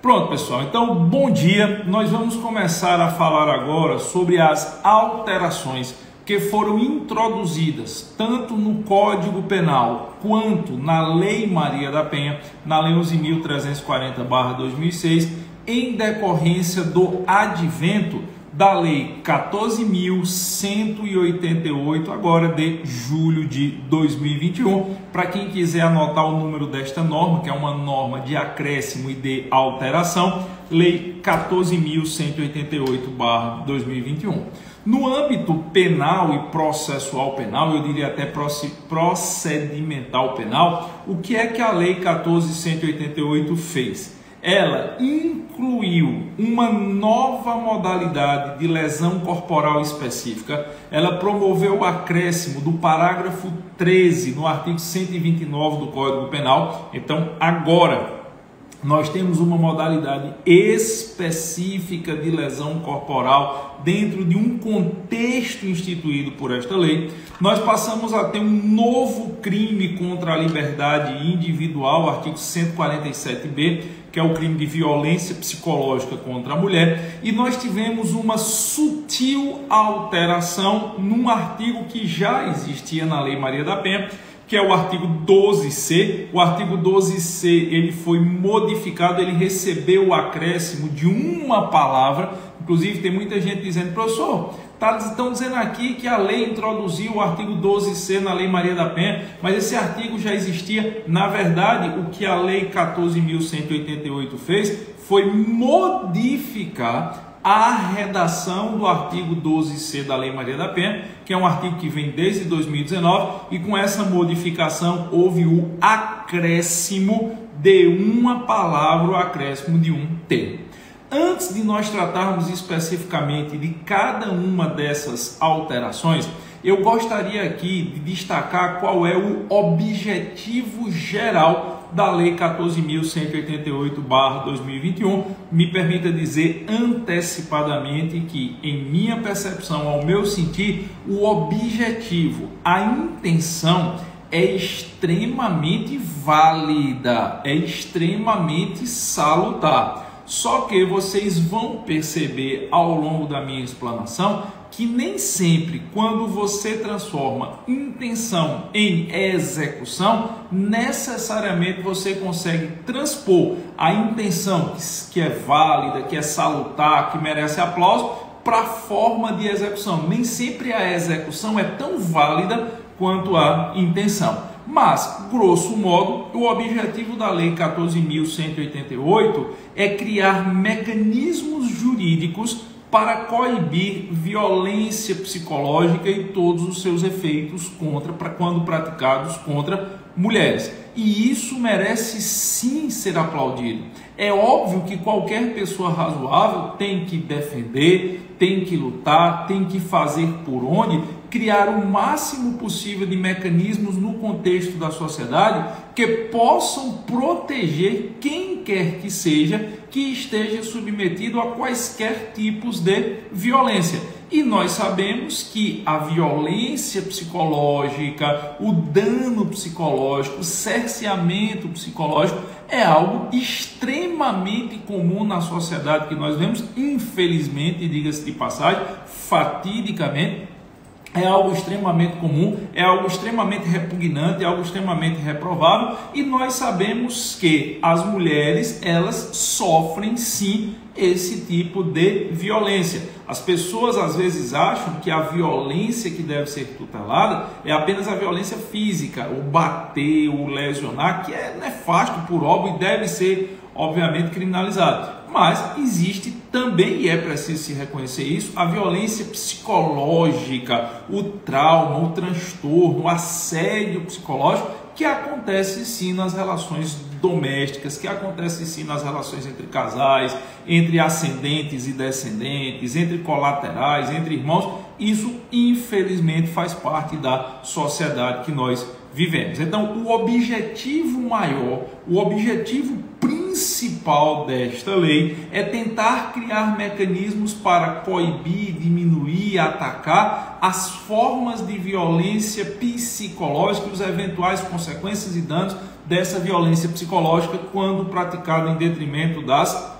Pronto, pessoal, então bom dia. Nós vamos começar a falar agora sobre as alterações que foram introduzidas tanto no Código Penal quanto na Lei Maria da Penha, na Lei 11.340/2006, em decorrência do advento da Lei 14.188, agora de julho de 2021. Para quem quiser anotar o número desta norma, que é uma norma de acréscimo e de alteração, Lei 14.188/2021. No âmbito penal e processual penal, eu diria até procedimental penal, o que é que a Lei 14.188 fez? Ela incluiu uma nova modalidade de lesão corporal específica. Ela promoveu o acréscimo do parágrafo 13 no artigo 129 do Código Penal. Então, agora, nós temos uma modalidade específica de lesão corporal dentro de um contexto instituído por esta lei. Nós passamos a ter um novo crime contra a liberdade individual, artigo 147b, que é o crime de violência psicológica contra a mulher, e nós tivemos uma sutil alteração num artigo que já existia na Lei Maria da Penha, que é o artigo 12C. O artigo 12C ele foi modificado, ele recebeu o acréscimo de uma palavra. Inclusive tem muita gente dizendo: professor, estão dizendo aqui que a lei introduziu o artigo 12C na Lei Maria da Penha, mas esse artigo já existia. Na verdade, o que a Lei 14.188 fez foi modificar a redação do artigo 12C da Lei Maria da Penha, que é um artigo que vem desde 2019, e com essa modificação houve o acréscimo de uma palavra, o acréscimo de um termo. Antes de nós tratarmos especificamente de cada uma dessas alterações, eu gostaria aqui de destacar qual é o objetivo geral da Lei 14.188/2021. Me permita dizer antecipadamente que, em minha percepção, ao meu sentir, o objetivo, a intenção é extremamente válida, é extremamente salutar. Só que vocês vão perceber ao longo da minha explanação que nem sempre, quando você transforma intenção em execução, necessariamente você consegue transpor a intenção que é válida, que é salutar, que merece aplauso, para a forma de execução. Nem sempre a execução é tão válida quanto a intenção. Mas, grosso modo, o objetivo da Lei 14.188 é criar mecanismos jurídicos para coibir violência psicológica e todos os seus efeitos quando praticados contra mulheres. E isso merece sim ser aplaudido. É óbvio que qualquer pessoa razoável tem que defender, tem que lutar, tem que fazer por onde, criar o máximo possível de mecanismos no contexto da sociedade que possam proteger quem quer que seja que esteja submetido a quaisquer tipos de violência. E nós sabemos que a violência psicológica, o dano psicológico, o cerceamento psicológico é algo extremamente comum na sociedade que nós vemos, infelizmente, diga-se de passagem, fatidicamente. É algo extremamente comum, é algo extremamente repugnante, é algo extremamente reprovável, e nós sabemos que as mulheres, elas sofrem sim esse tipo de violência. As pessoas às vezes acham que a violência que deve ser tutelada é apenas a violência física, o bater, o lesionar, que é nefasto por óbvio e deve ser obviamente criminalizado. Mas existe também, e é preciso se reconhecer isso, a violência psicológica, o trauma, o transtorno, o assédio psicológico, que acontece sim nas relações domésticas, que acontece sim nas relações entre casais, entre ascendentes e descendentes, entre colaterais, entre irmãos. Isso, infelizmente, faz parte da sociedade que nós vivemos. Então, o objetivo maior, o objetivo principal desta lei é tentar criar mecanismos para coibir, diminuir, atacar as formas de violência psicológica e os eventuais consequências e danos dessa violência psicológica quando praticada em detrimento das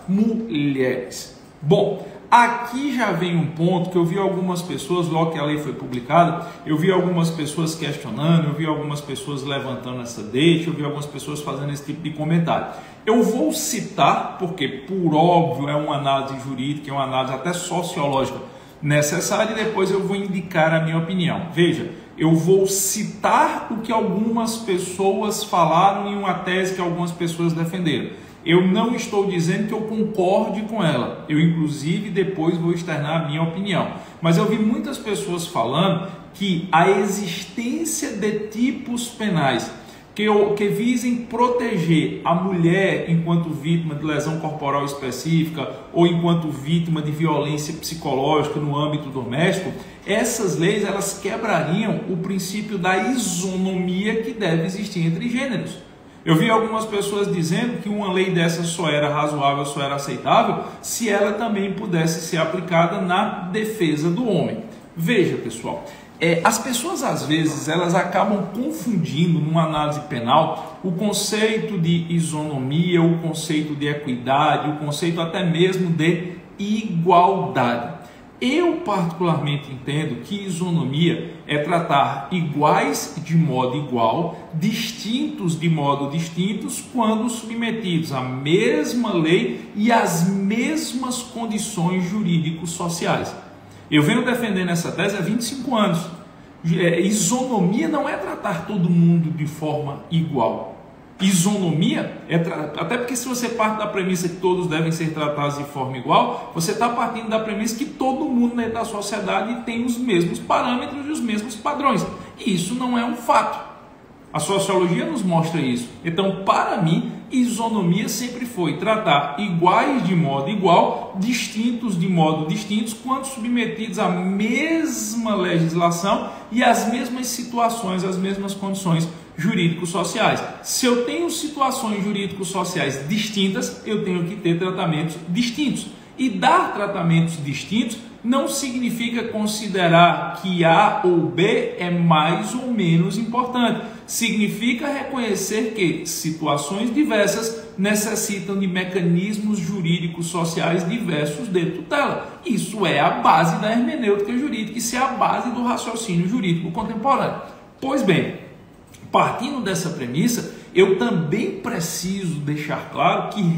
mulheres. Bom, aqui já vem um ponto que eu vi algumas pessoas, logo que a lei foi publicada, eu vi algumas pessoas questionando, eu vi algumas pessoas levantando essa deixa, eu vi algumas pessoas fazendo esse tipo de comentário. Eu vou citar, porque por óbvio é uma análise jurídica, é uma análise até sociológica necessária, e depois eu vou indicar a minha opinião. Veja, eu vou citar o que algumas pessoas falaram em uma tese que algumas pessoas defenderam. Eu não estou dizendo que eu concorde com ela. Eu, inclusive, depois vou externar a minha opinião. Mas eu vi muitas pessoas falando que a existência de tipos penais que visem proteger a mulher enquanto vítima de lesão corporal específica ou enquanto vítima de violência psicológica no âmbito doméstico, essas leis elas quebrariam o princípio da isonomia que deve existir entre gêneros. Eu vi algumas pessoas dizendo que uma lei dessa só era razoável, só era aceitável, se ela também pudesse ser aplicada na defesa do homem. Veja, pessoal, as pessoas às vezes elas acabam confundindo numa análise penal o conceito de isonomia, o conceito de equidade, o conceito até mesmo de igualdade. Eu particularmente entendo que isonomia é tratar iguais de modo igual, distintos de modo distintos, quando submetidos à mesma lei e às mesmas condições jurídico-sociais. Eu venho defendendo essa tese há 25 anos. Isonomia não é tratar todo mundo de forma igual. Isonomia até porque se você parte da premissa que todos devem ser tratados de forma igual, você está partindo da premissa que todo mundo dentro da sociedade tem os mesmos parâmetros e os mesmos padrões. E isso não é um fato. A sociologia nos mostra isso. Então, para mim, isonomia sempre foi tratar iguais de modo igual, distintos de modo distintos, quando submetidos à mesma legislação e às mesmas situações, às mesmas condições jurídico-sociais. Se eu tenho situações jurídico-sociais distintas, eu tenho que ter tratamentos distintos. E dar tratamentos distintos não significa considerar que A ou B é mais ou menos importante. Significa reconhecer que situações diversas necessitam de mecanismos jurídicos sociais diversos de tutela. Isso é a base da hermenêutica jurídica, isso é a base do raciocínio jurídico contemporâneo. Pois bem, partindo dessa premissa, eu também preciso deixar claro que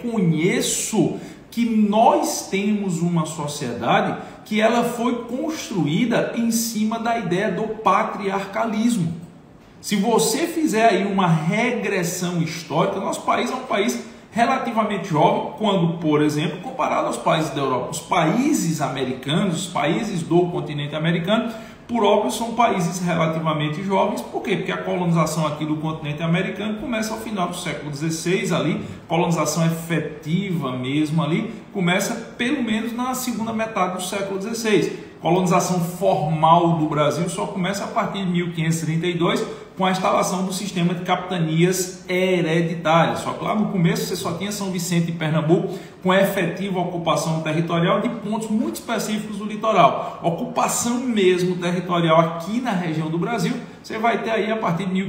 reconheço que nós temos uma sociedade que ela foi construída em cima da ideia do patriarcalismo. Se você fizer aí uma regressão histórica, nosso país é um país relativamente jovem, quando, por exemplo, comparado aos países da Europa. Os países americanos, os países do continente americano, por óbvio, são países relativamente jovens. Por quê? Porque a colonização aqui do continente americano começa ao final do século XVI ali, colonização efetiva mesmo ali, começa pelo menos na segunda metade do século XVI. Colonização formal do Brasil só começa a partir de 1532, com a instalação do sistema de capitanias hereditárias. Só que lá no começo você só tinha São Vicente e Pernambuco com efetiva ocupação territorial de pontos muito específicos do litoral. Ocupação mesmo territorial aqui na região do Brasil, você vai ter aí a partir de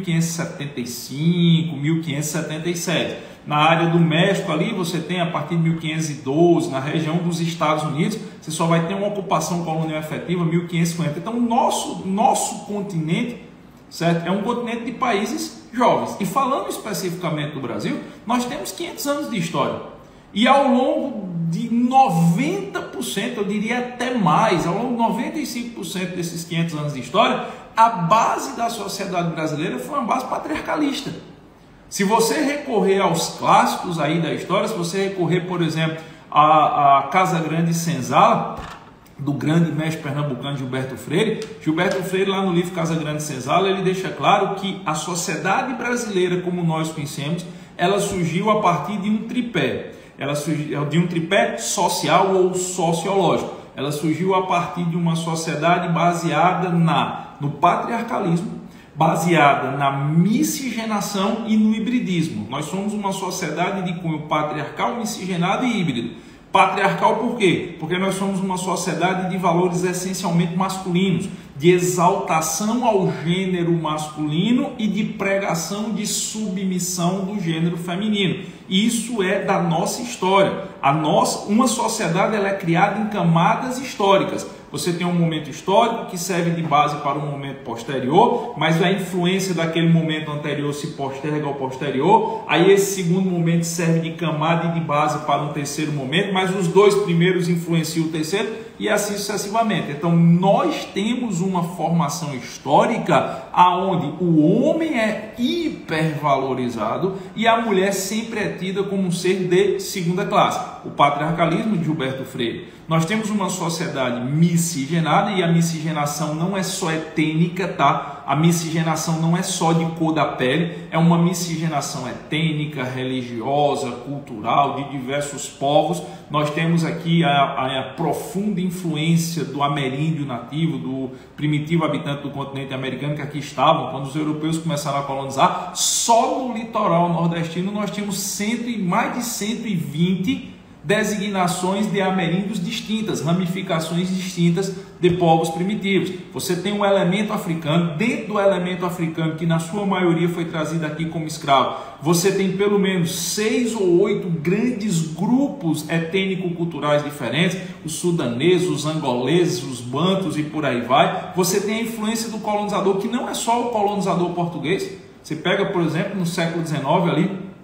1575, 1577. Na área do México ali você tem a partir de 1512, na região dos Estados Unidos, você só vai ter uma ocupação colonial efetiva 1550. Então nosso continente, certo? É um continente de países jovens. E falando especificamente do Brasil, nós temos 500 anos de história. E ao longo de 90%, eu diria até mais, ao longo de 95% desses 500 anos de história, a base da sociedade brasileira foi uma base patriarcalista. Se você recorrer aos clássicos aí da história, se você recorrer, por exemplo, a Casa Grande Senzala, do grande mestre pernambucano Gilberto Freire lá no livro Casa Grande Senzala, ele deixa claro que a sociedade brasileira como nós conhecemos, ela surgiu a partir de um tripé. Ela surgiu de um tripé social ou sociológico. Ela surgiu a partir de uma sociedade baseada no patriarcalismo, baseada na miscigenação e no hibridismo. Nós somos uma sociedade de cunho patriarcal, miscigenado e híbrido. Patriarcal por quê? Porque nós somos uma sociedade de valores essencialmente masculinos, de exaltação ao gênero masculino e de pregação de submissão do gênero feminino. Isso é da nossa história. Uma sociedade ela é criada em camadas históricas. Você tem um momento histórico que serve de base para um momento posterior, mas a influência daquele momento anterior se posterga ao posterior. Aí esse segundo momento serve de camada e de base para um terceiro momento, mas os dois primeiros influenciam o terceiro e assim sucessivamente. Então nós temos uma formação histórica aonde o homem é hipervalorizado e a mulher sempre é tida como um ser de segunda classe. O patriarcalismo de Gilberto Freire. Nós temos uma sociedade miscigenada e a miscigenação não é só etênica, tá? A miscigenação não é só de cor da pele, é uma miscigenação etênica, religiosa, cultural, de diversos povos. Nós temos aqui a profunda influência do ameríndio nativo, do primitivo habitante do continente americano que aqui estavam. Quando os europeus começaram a colonizar, só no litoral nordestino nós tínhamos mais de 120 designações de ameríndios distintas, ramificações distintas de povos primitivos. Você tem um elemento africano, dentro do elemento africano, que na sua maioria foi trazido aqui como escravo, você tem pelo menos 6 ou 8 grandes grupos etênico-culturais diferentes, os sudaneses, os angoleses, os bantus e por aí vai. Você tem a influência do colonizador, que não é só o colonizador português. Você pega, por exemplo, no século XIX ali,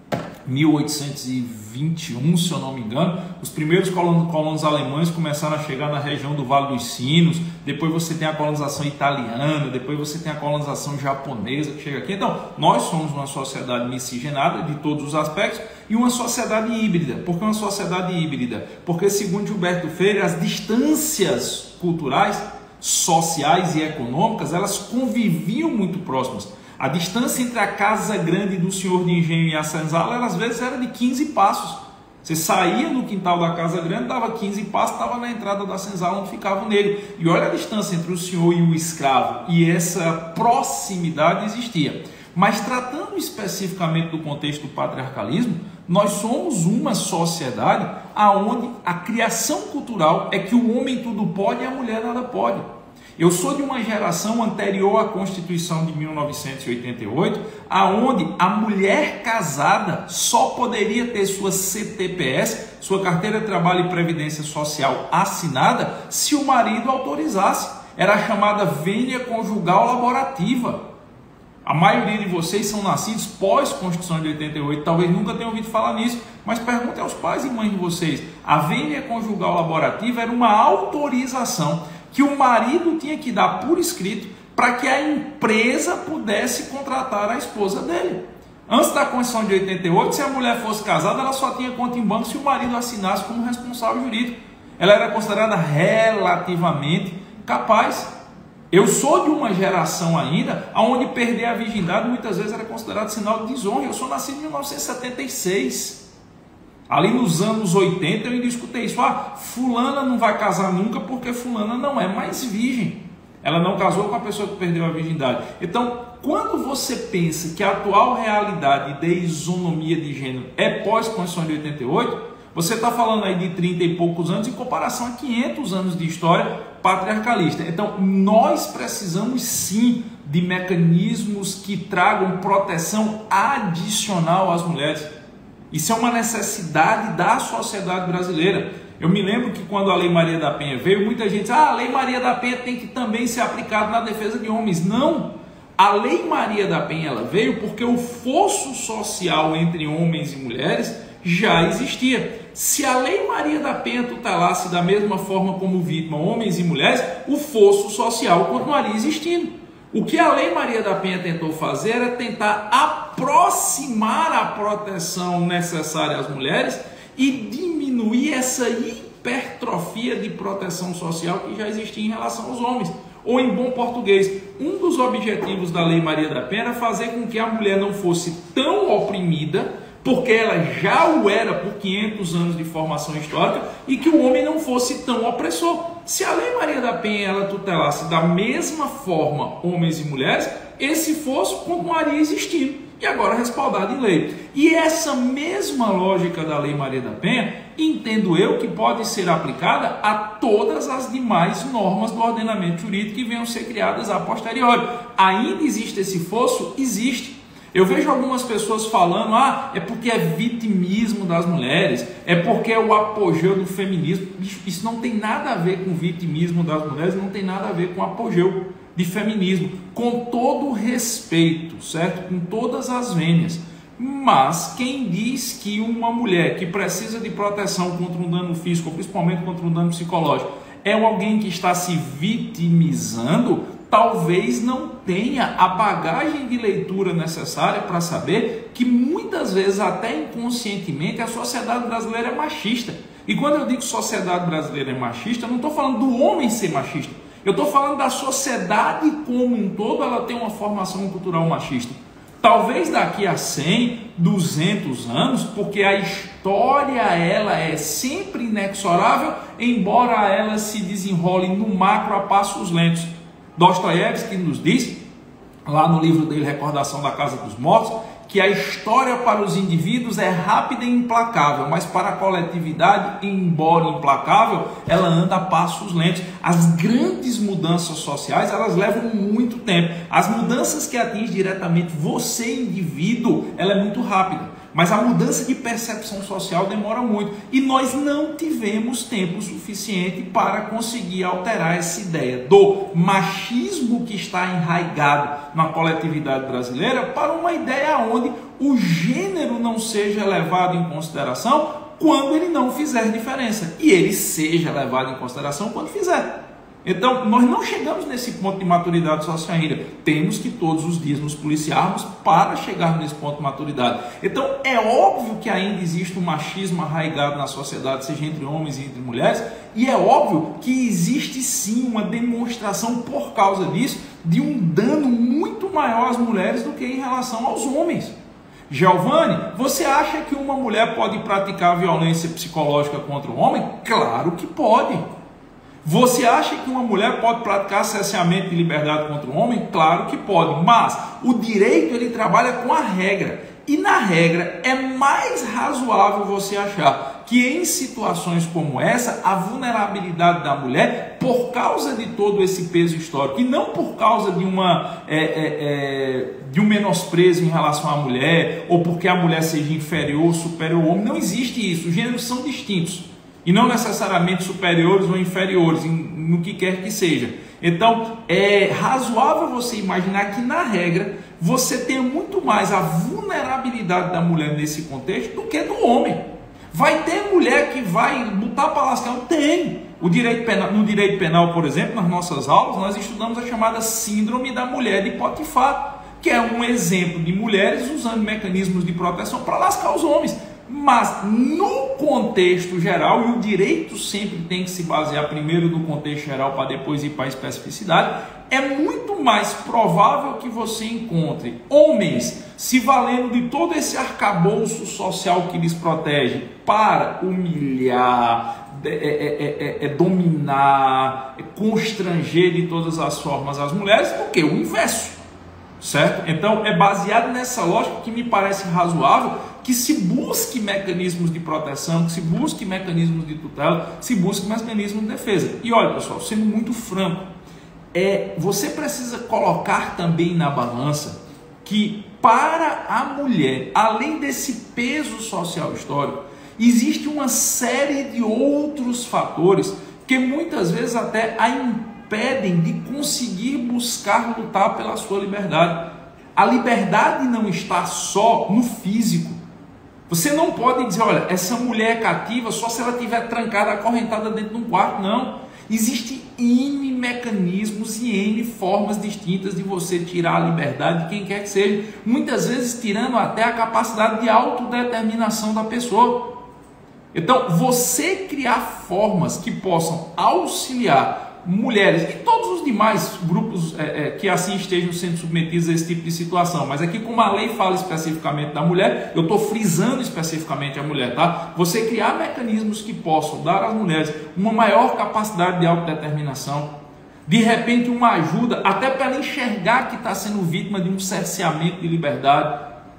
1821, se eu não me engano, os primeiros colonos alemães começaram a chegar na região do Vale dos Sinos. Depois você tem a colonização italiana, depois você tem a colonização japonesa que chega aqui. Então, nós somos uma sociedade miscigenada de todos os aspectos e uma sociedade híbrida. Por que uma sociedade híbrida? Porque, segundo Gilberto Freire, as distâncias culturais, sociais e econômicas, elas conviviam muito próximas. A distância entre a casa grande do senhor de engenho e a senzala, às vezes, era de 15 passos. Você saía no quintal da casa grande, dava 15 passos, estava na entrada da senzala onde ficava o negro. E olha a distância entre o senhor e o escravo. E essa proximidade existia. Mas tratando especificamente do contexto do patriarcalismo, nós somos uma sociedade onde a criação cultural é que o homem tudo pode e a mulher nada pode. Eu sou de uma geração anterior à Constituição de 1988, aonde a mulher casada só poderia ter sua CTPS, sua Carteira de Trabalho e Previdência Social assinada, se o marido autorizasse. Era a chamada vênia conjugal laborativa. A maioria de vocês são nascidos pós-Constituição de 88, talvez nunca tenham ouvido falar nisso, mas perguntem aos pais e mães de vocês. A vênia conjugal laborativa era uma autorização que o marido tinha que dar por escrito para que a empresa pudesse contratar a esposa dele. Antes da Constituição de 88, se a mulher fosse casada, ela só tinha conta em banco se o marido assinasse como responsável jurídico. Ela era considerada relativamente capaz. Eu sou de uma geração ainda onde perder a virgindade muitas vezes era considerado sinal de desonra. Eu sou nascido em 1976. Ali nos anos 80 eu ainda escutei isso. Fulana não vai casar nunca porque fulana não é mais virgem. Ela não casou com a pessoa que perdeu a virgindade. Então, quando você pensa que a atual realidade de isonomia de gênero é pós-Constituição de 88, você está falando aí de 30 e poucos anos em comparação a 500 anos de história patriarcalista. Então, nós precisamos sim de mecanismos que tragam proteção adicional às mulheres. Isso é uma necessidade da sociedade brasileira. Eu me lembro que quando a Lei Maria da Penha veio, muita gente disse, a Lei Maria da Penha tem que também ser aplicada na defesa de homens. Não! A Lei Maria da Penha ela veio porque o fosso social entre homens e mulheres já existia. Se a Lei Maria da Penha tutelasse da mesma forma como vítima homens e mulheres, o fosso social continuaria existindo. O que a Lei Maria da Penha tentou fazer era tentar aproximar a proteção necessária às mulheres e diminuir essa hipertrofia de proteção social que já existia em relação aos homens. Ou em bom português, um dos objetivos da Lei Maria da Penha era fazer com que a mulher não fosse tão oprimida, porque ela já o era por 500 anos de formação histórica, e que o homem não fosse tão opressor. Se a Lei Maria da Penha ela tutelasse da mesma forma homens e mulheres, esse fosso continuaria existindo. e agora respaldado em lei. E essa mesma lógica da Lei Maria da Penha, entendo eu que pode ser aplicada a todas as demais normas do ordenamento jurídico que venham ser criadas a posteriori. Ainda existe esse fosso? Existe. Eu vejo algumas pessoas falando, é porque é vitimismo das mulheres, é porque é o apogeu do feminismo. Isso não tem nada a ver com vitimismo das mulheres, não tem nada a ver com apogeu de feminismo, com todo o respeito, certo? Com todas as vênias. Mas quem diz que uma mulher que precisa de proteção contra um dano físico, principalmente contra um dano psicológico, é alguém que está se vitimizando, talvez não tenha a bagagem de leitura necessária para saber que muitas vezes, até inconscientemente, a sociedade brasileira é machista. E quando eu digo sociedade brasileira é machista, eu não estou falando do homem ser machista. Eu estou falando da sociedade como um todo, ela tem uma formação cultural machista. Talvez daqui a 100, 200 anos, porque a história ela é sempre inexorável, embora ela se desenrole no macro a passos lentos. Dostoiévski nos diz, lá no livro dele, Recordação da Casa dos Mortos, que a história para os indivíduos é rápida e implacável, mas para a coletividade, embora implacável, ela anda a passos lentos. As grandes mudanças sociais, elas levam muito tempo. As mudanças que atingem diretamente você, indivíduo, ela é muito rápida. Mas a mudança de percepção social demora muito. E nós não tivemos tempo suficiente para conseguir alterar essa ideia do machismo que está enraizado na coletividade brasileira para uma ideia onde o gênero não seja levado em consideração quando ele não fizer diferença. E ele seja levado em consideração quando fizer. Então, nós não chegamos nesse ponto de maturidade social ainda. Temos que todos os dias nos policiarmos para chegar nesse ponto de maturidade. Então, é óbvio que ainda existe um machismo arraigado na sociedade, seja entre homens e entre mulheres, e é óbvio que existe sim uma demonstração por causa disso de um dano muito maior às mulheres do que em relação aos homens. Giovanni, você acha que uma mulher pode praticar violência psicológica contra o homem? Claro que pode. Você acha que uma mulher pode praticar cerceamento de liberdade contra um homem? Claro que pode, mas o direito ele trabalha com a regra. E na regra é mais razoável você achar que em situações como essa, a vulnerabilidade da mulher, por causa de todo esse peso histórico, e não por causa de um menosprezo em relação à mulher, ou porque a mulher seja inferior ou superior ao homem, não existe isso, os gêneros são distintos. E não necessariamente superiores ou inferiores, no que quer que seja. Então, é razoável você imaginar que, na regra, você tenha muito mais a vulnerabilidade da mulher nesse contexto do que do homem. Vai ter mulher que vai botar para lascar? Tem. No direito penal, por exemplo, nas nossas aulas, nós estudamos a chamada síndrome da mulher de Potifar, que é um exemplo de mulheres usando mecanismos de proteção para lascar os homens. Mas no contexto geral, e o direito sempre tem que se basear primeiro no contexto geral para depois ir para a especificidade, é muito mais provável que você encontre homens se valendo de todo esse arcabouço social que lhes protege para humilhar, dominar, constranger de todas as formas as mulheres, do que o inverso. Certo? Então é baseado nessa lógica que me parece razoável que se busque mecanismos de proteção, que se busque mecanismos de tutela, se busque mecanismos de defesa. E olha, pessoal, sendo muito franco, você precisa colocar também na balança que para a mulher, além desse peso social histórico, existe uma série de outros fatores que muitas vezes até a impedem de conseguir buscar lutar pela sua liberdade. A liberdade não está só no físico. Você não pode dizer, olha, essa mulher é cativa só se ela estiver trancada, acorrentada dentro de um quarto. Não. Existem N mecanismos e N formas distintas de você tirar a liberdade de quem quer que seja. Muitas vezes tirando até a capacidade de autodeterminação da pessoa. Então, você criar formas que possam auxiliar mulheres e todos os demais grupos que assim estejam sendo submetidos a esse tipo de situação, mas aqui como a lei fala especificamente da mulher, eu estou frisando especificamente a mulher, tá? Você criar mecanismos que possam dar às mulheres uma maior capacidade de autodeterminação, de repente uma ajuda, até para ela enxergar que está sendo vítima de um cerceamento de liberdade,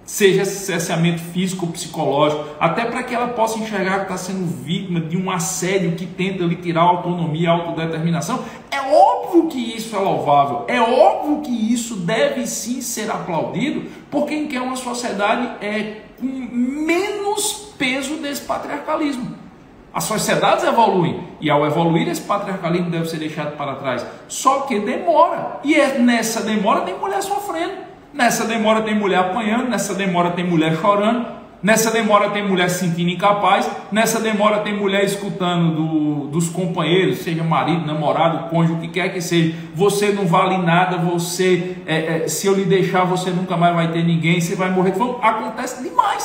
seja cerceamento físico ou psicológico, até para que ela possa enxergar que está sendo vítima de um assédio que tenta lhe tirar a autonomia, a autodeterminação. É óbvio que isso é louvável, é óbvio que isso deve sim ser aplaudido por quem quer uma sociedade com menos peso desse patriarcalismo. As sociedades evoluem e ao evoluir esse patriarcalismo deve ser deixado para trás. Só que demora, e nessa demora tem mulher sofrendo. Nessa demora tem mulher apanhando, nessa demora tem mulher chorando, nessa demora tem mulher se sentindo incapaz, nessa demora tem mulher escutando dos companheiros, seja marido, namorado, cônjuge, o que quer que seja, você não vale nada, você, se eu lhe deixar, você nunca mais vai ter ninguém, você vai morrer. Acontece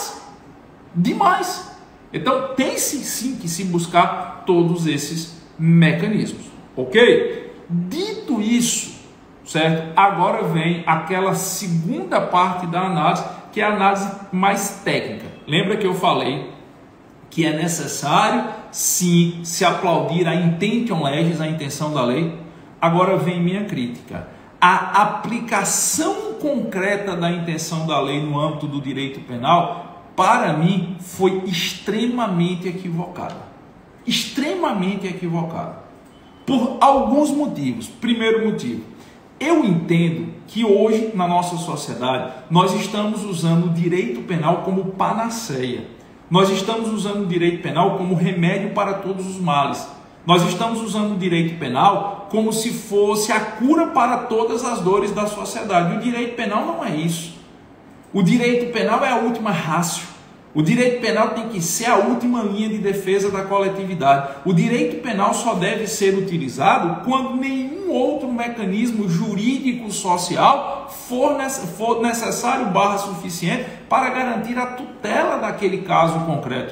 demais. Então tem sim que se buscar todos esses mecanismos, ok? Dito isso, certo? Agora vem aquela segunda parte da análise, que é a análise mais técnica. Lembra que eu falei que é necessário sim se aplaudir a intention legis, a intenção da lei? Agora vem minha crítica. A aplicação concreta da intenção da lei no âmbito do direito penal, para mim, foi extremamente equivocada. Extremamente equivocada. Por alguns motivos. Primeiro motivo, eu entendo que hoje, na nossa sociedade, nós estamos usando o direito penal como panaceia. Nós estamos usando o direito penal como remédio para todos os males. Nós estamos usando o direito penal como se fosse a cura para todas as dores da sociedade. O direito penal não é isso. O direito penal é a última ratio. O direito penal tem que ser a última linha de defesa da coletividade. O direito penal só deve ser utilizado quando nenhum outro mecanismo jurídico social for necessário / suficiente para garantir a tutela daquele caso concreto.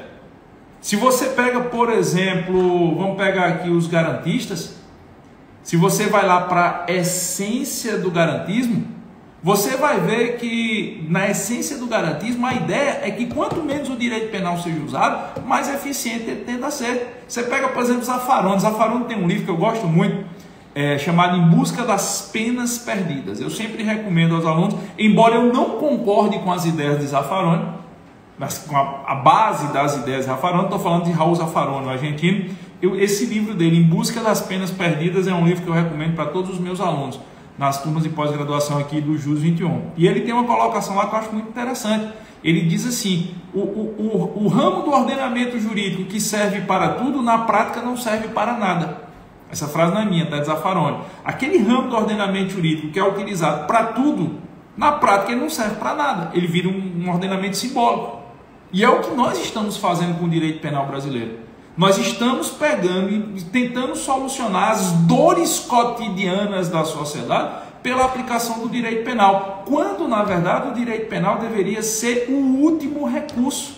Se você pega, por exemplo, vamos pegar aqui os garantistas, se você vai lá para a essência do garantismo, você vai ver que na essência do garantismo a ideia é que quanto menos o direito penal seja usado, mais eficiente ele tende a ser. Você pega, por exemplo, Zaffaroni. Zaffaroni tem um livro que eu gosto muito, chamado Em Busca das Penas Perdidas. Eu sempre recomendo aos alunos, embora eu não concorde com as ideias de Zaffaroni, mas com a base das ideias de Zaffaroni, estou falando de Raul Zaffaroni, o argentino. Esse livro dele, Em Busca das Penas Perdidas, é um livro que eu recomendo para todos os meus alunos nas turmas de pós-graduação aqui do JUS 21. E ele tem uma colocação lá que eu acho muito interessante. Ele diz assim, o ramo do ordenamento jurídico que serve para tudo, na prática não serve para nada. Essa frase não é minha, tá de Zaffaroni. Aquele ramo do ordenamento jurídico que é utilizado para tudo, na prática ele não serve para nada. Ele vira um ordenamento simbólico. E é o que nós estamos fazendo com o direito penal brasileiro. Nós estamos pegando e tentando solucionar as dores cotidianas da sociedade pela aplicação do direito penal, quando, na verdade, o direito penal deveria ser o último recurso.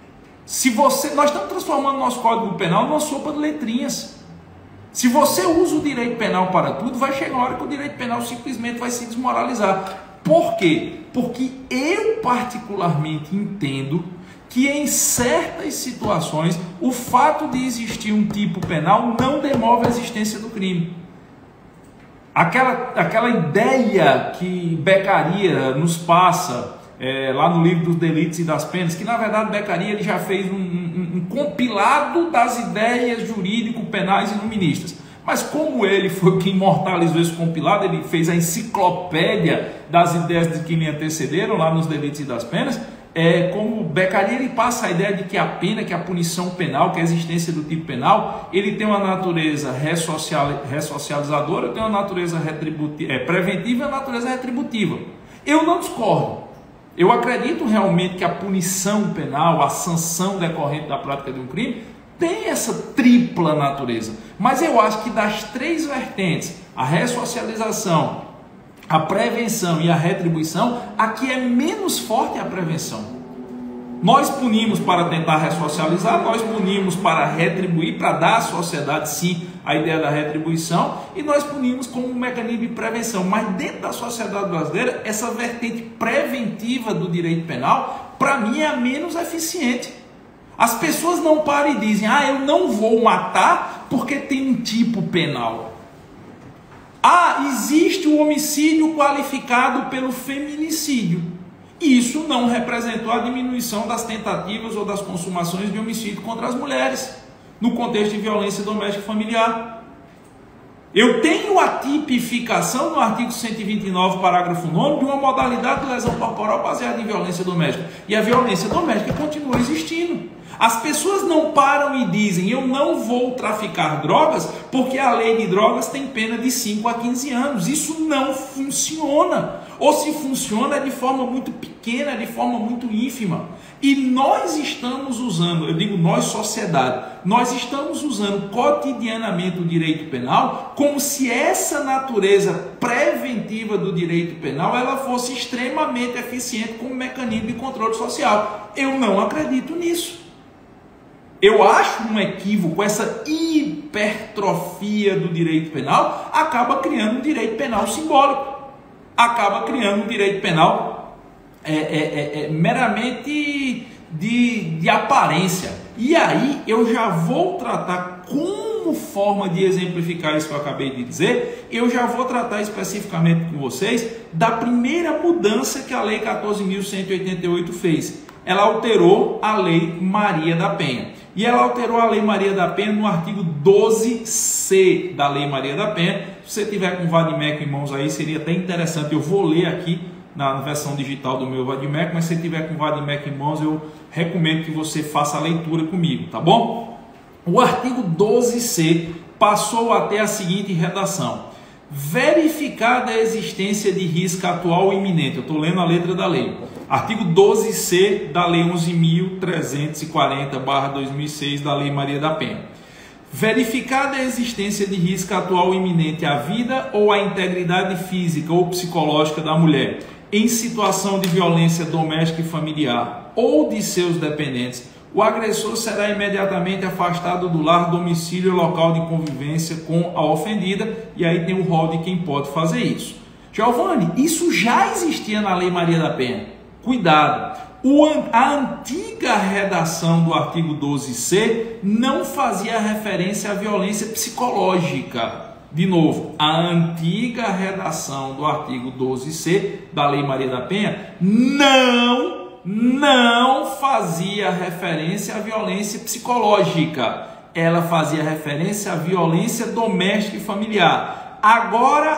Nós estamos transformando o nosso Código Penal numa sopa de letrinhas. Se você usa o direito penal para tudo, vai chegar uma hora que o direito penal simplesmente vai se desmoralizar. Por quê? Porque eu particularmente entendo que em certas situações o fato de existir um tipo penal não demove a existência do crime. Aquela ideia que Beccaria nos passa lá no livro dos delitos e das penas, que na verdade Beccaria ele já fez um compilado das ideias jurídico-penais iluministas. Mas como ele foi quem imortalizou esse compilado, ele fez a enciclopédia das ideias de que me antecederam lá nos delitos e das penas. Como Beccaria ele passa a ideia de que a pena, que a punição penal, que a existência do tipo penal, ele tem uma natureza ressocializadora, tem uma natureza preventiva e uma natureza retributiva. Eu não discordo. Eu acredito realmente que a punição penal, a sanção decorrente da prática de um crime, tem essa tripla natureza. Mas eu acho que das três vertentes, a ressocialização, a prevenção e a retribuição, aqui é menos forte a prevenção. Nós punimos para tentar ressocializar, nós punimos para retribuir, para dar à sociedade sim a ideia da retribuição, e nós punimos como um mecanismo de prevenção. Mas dentro da sociedade brasileira, essa vertente preventiva do direito penal, para mim é a menos eficiente. As pessoas não param e dizem, eu não vou matar porque tem um tipo penal. Existe o homicídio qualificado pelo feminicídio. isso não representou a diminuição das tentativas ou das consumações de homicídio contra as mulheres, no contexto de violência doméstica e familiar. Eu tenho a tipificação no artigo 129, parágrafo 9º, de uma modalidade de lesão corporal baseada em violência doméstica. E a violência doméstica continua existindo. As pessoas não param e dizem, eu não vou traficar drogas porque a lei de drogas tem pena de 5 a 15 anos. Isso não funciona. Ou se funciona é de forma muito pequena, de forma muito ínfima. E nós estamos usando, eu digo nós, sociedade, nós estamos usando cotidianamente o direito penal como se essa natureza preventiva do direito penal ela fosse extremamente eficiente como mecanismo de controle social. Eu não acredito nisso. Eu acho um equívoco, essa hipertrofia do direito penal acaba criando um direito penal simbólico, acaba criando um direito penal meramente de aparência. E aí eu já vou tratar, como forma de exemplificar isso que eu acabei de dizer, eu já vou tratar especificamente com vocês da primeira mudança que a Lei 14.188 fez. Ela alterou a Lei Maria da Penha. E ela alterou a Lei Maria da Penha no artigo 12C da Lei Maria da Penha. Se você tiver com o Vadimeco em mãos aí, seria até interessante. Eu vou ler aqui na versão digital do meu Vadimeco, mas se você tiver com o Vadimeco em mãos, eu recomendo que você faça a leitura comigo, tá bom? O artigo 12C passou a ter a seguinte redação: verificada a existência de risco atual ou iminente. Eu estou lendo a letra da lei. Artigo 12C da Lei 11.340/2006 da Lei Maria da Penha. Verificada a existência de risco atual ou iminente à vida ou à integridade física ou psicológica da mulher em situação de violência doméstica e familiar ou de seus dependentes, o agressor será imediatamente afastado do lar, domicílio ou local de convivência com a ofendida, e aí tem o rol de quem pode fazer isso. Giovanni, isso já existia na Lei Maria da Penha. Cuidado, a antiga redação do artigo 12C não fazia referência à violência psicológica. De novo, a antiga redação do artigo 12C da Lei Maria da Penha não fazia referência à violência psicológica. Ela fazia referência à violência doméstica e familiar. Agora,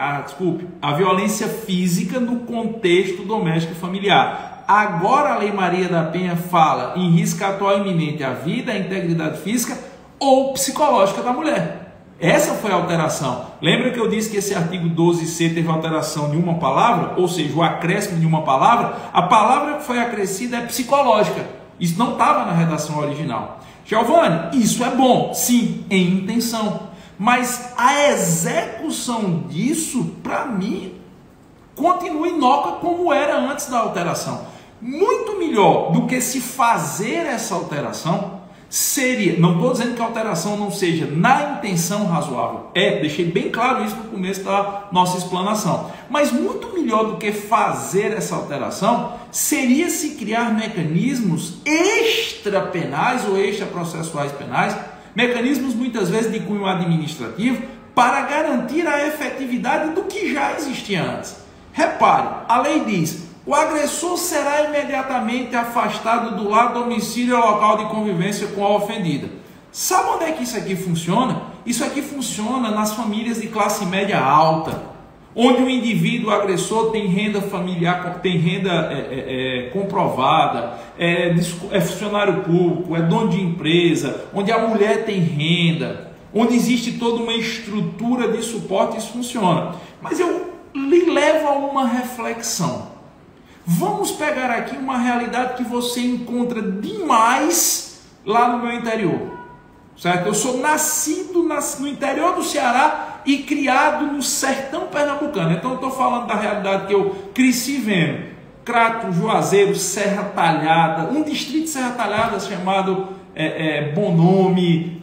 a violência física no contexto doméstico e familiar. Agora a Lei Maria da Penha fala em risco atual iminente à vida, à integridade física ou psicológica da mulher. Essa foi a alteração. Lembra que eu disse que esse artigo 12C teve alteração de uma palavra, ou seja, o acréscimo de uma palavra? A palavra que foi acrescida é psicológica. Isso não estava na redação original. Giovanni, isso é bom, sim, em intenção. Mas a execução disso, para mim, continua inócua como era antes da alteração. Muito melhor do que se fazer essa alteração seria, não estou dizendo que a alteração não seja na intenção razoável, deixei bem claro isso no começo da nossa explanação, mas muito melhor do que fazer essa alteração seria se criar mecanismos extrapenais ou extraprocessuais penais, mecanismos muitas vezes de cunho administrativo, para garantir a efetividade do que já existia antes. Repare, a lei diz: o agressor será imediatamente afastado do lar, domicílio ou local de convivência com a ofendida. Sabe onde é que isso aqui funciona? Isso aqui funciona nas famílias de classe média alta, onde o indivíduo agressor tem renda familiar, tem renda comprovada, é funcionário público, é dono de empresa, onde a mulher tem renda, onde existe toda uma estrutura de suporte, isso funciona. Mas eu lhe levo a uma reflexão. Vamos pegar aqui uma realidade que você encontra demais lá no meu interior, certo? Eu sou nascido no interior do Ceará e criado no sertão pernambucano. Então eu estou falando da realidade que eu cresci vendo. Crato, Juazeiro, Serra Talhada, um distrito de Serra Talhada chamado Bom Nome,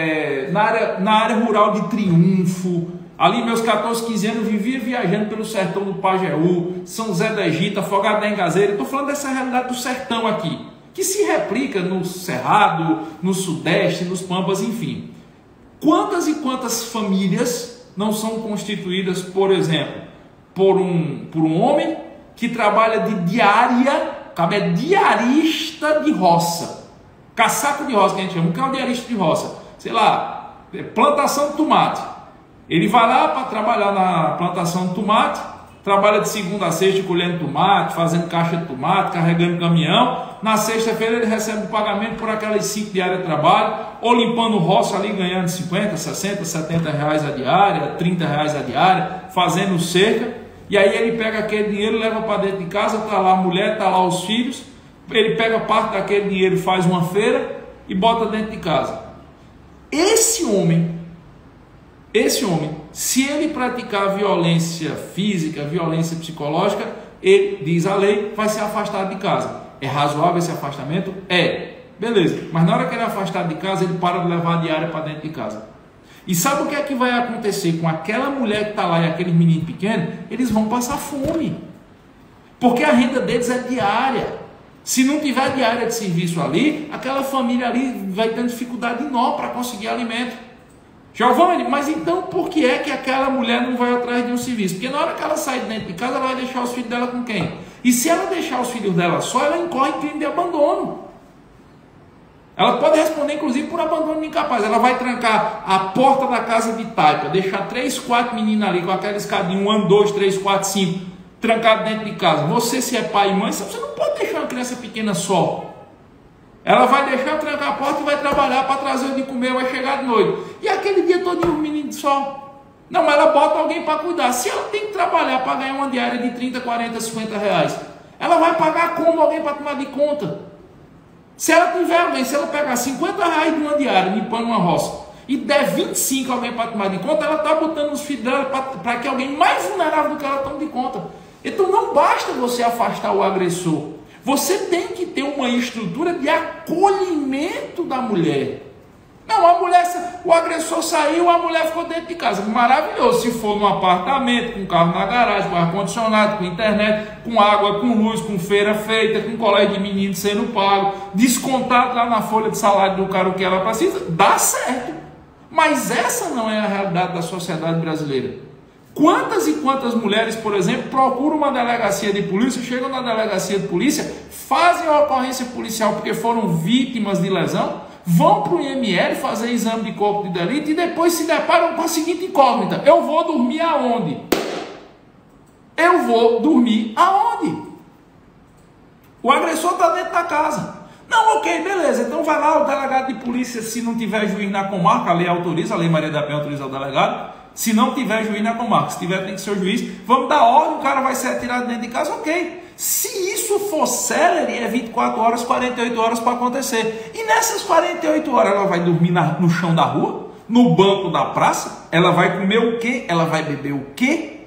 na área rural de Triunfo. Ali, meus 14, 15 anos, eu vivia viajando pelo sertão do Pajeú, São José da Egito, Afogado da Engazeira. Estou falando dessa realidade do sertão aqui, que se replica no Cerrado, no Sudeste, nos Pampas, enfim. Quantas e quantas famílias não são constituídas, por exemplo, por um homem que trabalha de diária, é diarista de roça, caçaco de roça que a gente chama, o que é um diarista de roça? Sei lá, plantação de tomate. Ele vai lá para trabalhar na plantação de tomate, trabalha de segunda a sexta colhendo tomate, fazendo caixa de tomate, carregando caminhão. Na sexta-feira ele recebe o pagamento por aquelas 5 diárias de trabalho, ou limpando roça ali, ganhando 50, 60, 70 reais a diária, 30 reais a diária, fazendo cerca. E aí ele pega aquele dinheiro, leva para dentro de casa, está lá a mulher, está lá os filhos, ele pega parte daquele dinheiro, faz uma feira e bota dentro de casa. Esse homem, se ele praticar violência física, violência psicológica, ele, diz a lei, vai ser afastado de casa. É razoável esse afastamento? É. Beleza. Mas na hora que ele é afastado de casa, ele para de levar a diária para dentro de casa. E sabe o que é que vai acontecer com aquela mulher que está lá e aquele menino pequeno? Eles vão passar fome. Porque a renda deles é diária. Se não tiver diária de serviço ali, aquela família ali vai ter dificuldade enorme para conseguir alimento. Giovanni, mas então por que é que aquela mulher não vai atrás de um serviço? Porque na hora que ela sai de dentro de casa, ela vai deixar os filhos dela com quem? E se ela deixar os filhos dela só, ela incorre crime de abandono. Ela pode responder, inclusive, por abandono incapaz. Ela vai trancar a porta da casa de taipa, deixar 3, 4 meninas ali com aquela escadinha, 1, 2, 3, 4, 5, trancado dentro de casa. Você, se é pai e mãe, você não pode deixar uma criança pequena só. Ela vai deixar trancar a porta e vai trabalhar para trazer o de comer, vai chegar de noite. E aquele dia todo o menino só. Não, mas ela bota alguém para cuidar. Se ela tem que trabalhar para ganhar uma diária de 30, 40, 50 reais, ela vai pagar como alguém para tomar de conta? Se ela tiver alguém, se ela pegar 50 reais de uma diária limpando uma roça e der 25 alguém para tomar de conta, ela está botando os filhos dela para que alguém mais vulnerável do que ela tome de conta. Então não basta você afastar o agressor. Você tem que ter uma estrutura de acolhimento da mulher. Não, a mulher, o agressor saiu, a mulher ficou dentro de casa. Maravilhoso, se for num apartamento, com carro na garagem, com ar-condicionado, com internet, com água, com luz, com feira feita, com colégio de menino sendo pago, descontado lá na folha de salário do cara o que ela precisa, dá certo. Mas essa não é a realidade da sociedade brasileira. Quantas e quantas mulheres, por exemplo, procuram uma delegacia de polícia, chegam na delegacia de polícia, fazem a ocorrência policial porque foram vítimas de lesão, vão para o IML fazer exame de corpo de delito e depois se deparam com a seguinte incógnita: eu vou dormir aonde? Eu vou dormir aonde? O agressor está dentro da casa. Não, ok, beleza, então vai lá o delegado de polícia, se não tiver juiz na comarca, a lei autoriza, a lei Maria da Penha autoriza o delegado, se não tiver juiz na comarca, se tiver tem que ser o juiz, vamos dar ordem, o cara vai ser retirado dentro de casa, ok. Se isso for célere, é 24 horas, 48 horas para acontecer. E nessas 48 horas ela vai dormir no chão da rua, no banco da praça, ela vai comer o quê? Ela vai beber o quê?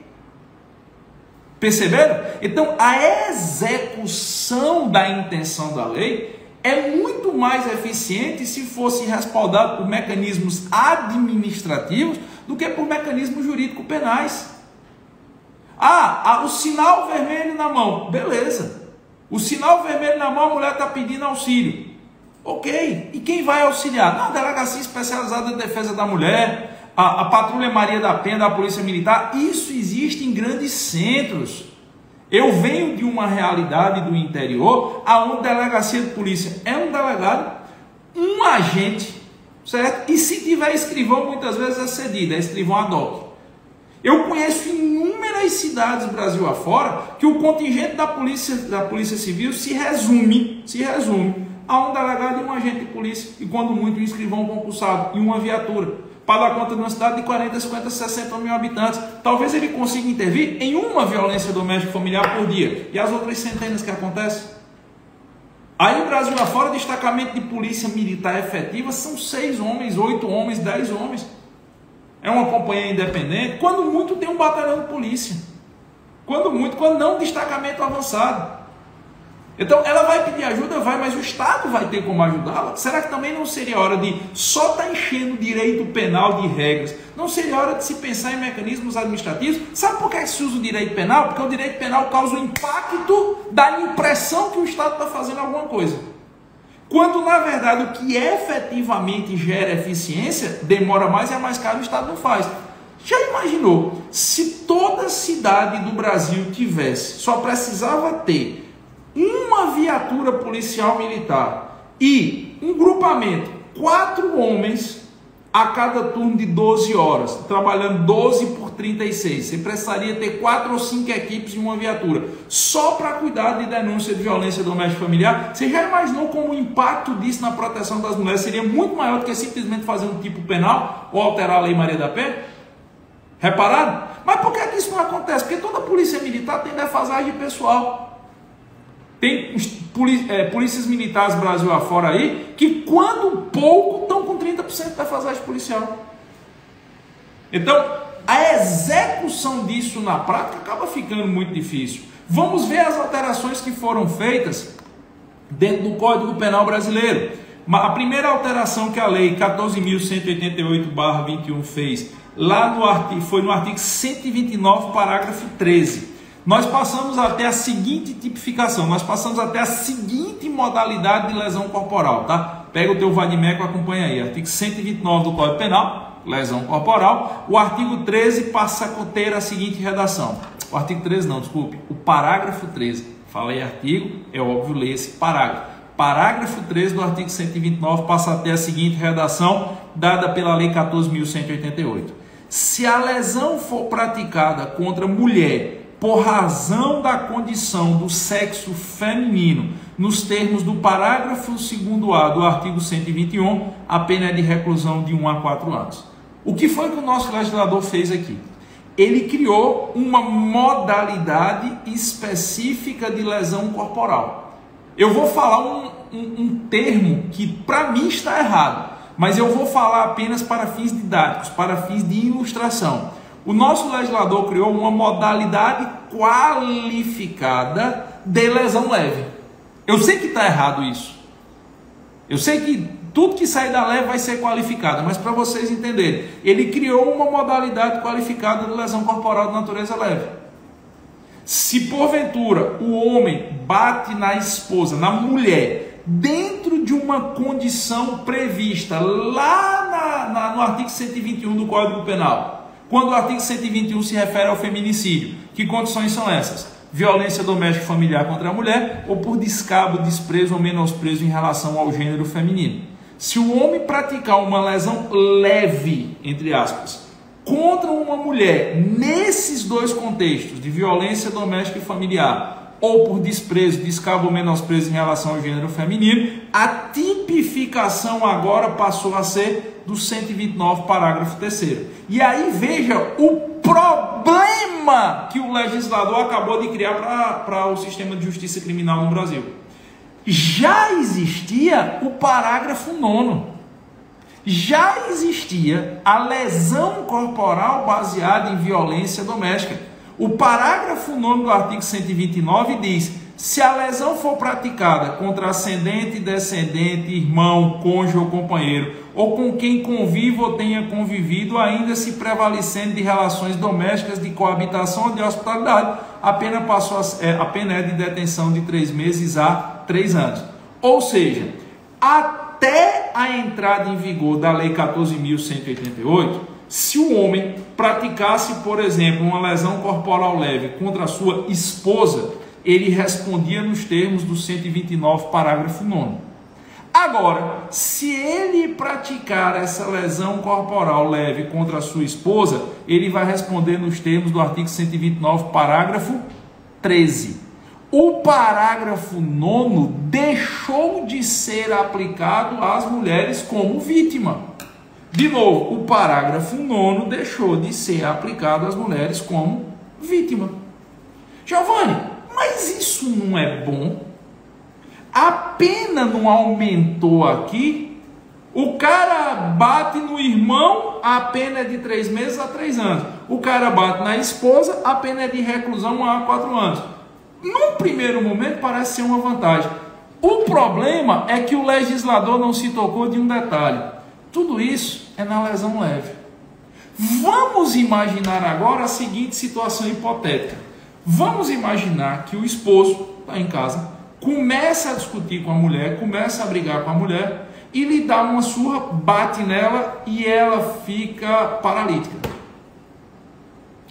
Perceberam? Então a execução da intenção da lei é muito mais eficiente se fosse respaldado por mecanismos administrativos do que por mecanismos jurídico-penais. O sinal vermelho na mão, beleza. O sinal vermelho na mão, a mulher está pedindo auxílio. Ok, e quem vai auxiliar? Na Delegacia Especializada de Defesa da Mulher, a Patrulha Maria da Penha da Polícia Militar, isso existe em grandes centros. Eu venho de uma realidade do interior, aonde delegacia de polícia é um delegado, um agente, certo? E se tiver escrivão, muitas vezes é cedido, é escrivão ad hoc. Eu conheço inúmeras cidades Brasil afora que o contingente da polícia Civil se resume a um delegado e um agente de polícia, e quando muito um escrivão concursado e uma viatura, para dar conta de uma cidade de 40, 50, 60 mil habitantes. Talvez ele consiga intervir em uma violência doméstica familiar por dia, e as outras centenas que acontecem. Aí no Brasil afora, destacamento de polícia militar efetiva são 6 homens, 8 homens, 10 homens. É uma companhia independente, quando muito tem um batalhão de polícia. Quando não, um destacamento avançado. Então ela vai pedir ajuda, mas o Estado vai ter como ajudá-la? Será que também não seria hora de só estar enchendo o direito penal de regras? Não seria hora de se pensar em mecanismos administrativos? Sabe por que se usa o direito penal? Porque o direito penal causa o impacto da impressão que o Estado está fazendo alguma coisa. Quando, na verdade, o que efetivamente gera eficiência, demora mais e é mais caro, o Estado não faz. Já imaginou se toda cidade do Brasil tivesse, só precisava ter uma viatura policial militar e um grupamento, 4 homens a cada turno de 12 horas, trabalhando 12 por 36. Você precisaria ter 4 ou 5 equipes e uma viatura, só para cuidar de denúncia de violência doméstica e familiar. Você já imaginou como o impacto disso na proteção das mulheres seria muito maior do que simplesmente fazer um tipo penal ou alterar a Lei Maria da Penha? Reparado? Mas por que isso não acontece? Porque toda polícia militar tem defasagem de pessoal. Tem polícias militares Brasil afora aí, que quando pouco estão com 30% de defasagem policial. Então, a execução disso na prática acaba ficando muito difícil. Vamos ver as alterações que foram feitas dentro do Código Penal brasileiro. A primeira alteração que a lei 14.188/21 fez, lá no artigo, foi no artigo 129, parágrafo 13. Nós passamos até a seguinte tipificação, nós passamos até a seguinte modalidade de lesão corporal, tá? Pega o teu vadimeco e acompanha aí. Artigo 129 do Código Penal, lesão corporal. O artigo 13 passa a ter a seguinte redação. O artigo 13 não, desculpe. O parágrafo 13. Falei artigo, é óbvio ler esse parágrafo. Parágrafo 13 do artigo 129 passa a ter a seguinte redação, dada pela Lei 14.188. Se a lesão for praticada contra mulher por razão da condição do sexo feminino, nos termos do parágrafo 2º-A do artigo 121, a pena é de reclusão de 1 a 4 anos. O que foi que o nosso legislador fez aqui? Ele criou uma modalidade específica de lesão corporal. Eu vou falar um termo que para mim está errado, mas eu vou falar apenas para fins didáticos, para fins de ilustração. O nosso legislador criou uma modalidade qualificada de lesão leve. Eu sei que está errado isso. Eu sei que tudo que sair da leve vai ser qualificado, mas para vocês entenderem, ele criou uma modalidade qualificada de lesão corporal de natureza leve. Se porventura o homem bate na esposa, na mulher, dentro de uma condição prevista lá no artigo 121 do Código Penal, quando o artigo 121 se refere ao feminicídio, que condições são essas? Violência doméstica e familiar contra a mulher ou por descabo, desprezo ou menosprezo em relação ao gênero feminino. Se o homem praticar uma lesão leve, entre aspas, contra uma mulher, nesses dois contextos, de violência doméstica e familiar, ou por desprezo, descabo ou menosprezo em relação ao gênero feminino, a tipificação agora passou a ser do 129, parágrafo 3º. E aí veja o problema que o legislador acabou de criar para o sistema de justiça criminal no Brasil. Já existia o parágrafo 9º. Já existia a lesão corporal baseada em violência doméstica. O parágrafo 9º do artigo 129 diz: se a lesão for praticada contra ascendente, descendente, irmão, cônjuge ou companheiro, ou com quem convive ou tenha convivido, ainda se prevalecendo de relações domésticas, de coabitação ou de hospitalidade, a pena é de detenção de 3 meses a 3 anos. Ou seja, até a entrada em vigor da Lei 14.188, se o homem praticasse, por exemplo, uma lesão corporal leve contra a sua esposa, ele respondia nos termos do 129, parágrafo 9º. Agora, se ele praticar essa lesão corporal leve contra a sua esposa, ele vai responder nos termos do artigo 129, parágrafo 13. O parágrafo 9º deixou de ser aplicado às mulheres como vítima. De novo, o parágrafo 9º deixou de ser aplicado às mulheres como vítima. Giovanni, mas isso não é bom? A pena não aumentou aqui? O cara bate no irmão, a pena é de 3 meses a 3 anos. O cara bate na esposa, a pena é de reclusão a 4 anos. Num primeiro momento parece ser uma vantagem. O problema é que o legislador não se tocou de um detalhe. Tudo isso é na lesão leve. Vamos imaginar agora a seguinte situação hipotética. Vamos imaginar que o esposo está em casa, começa a discutir com a mulher, começa a brigar com a mulher e lhe dá uma surra, bate nela e ela fica paralítica.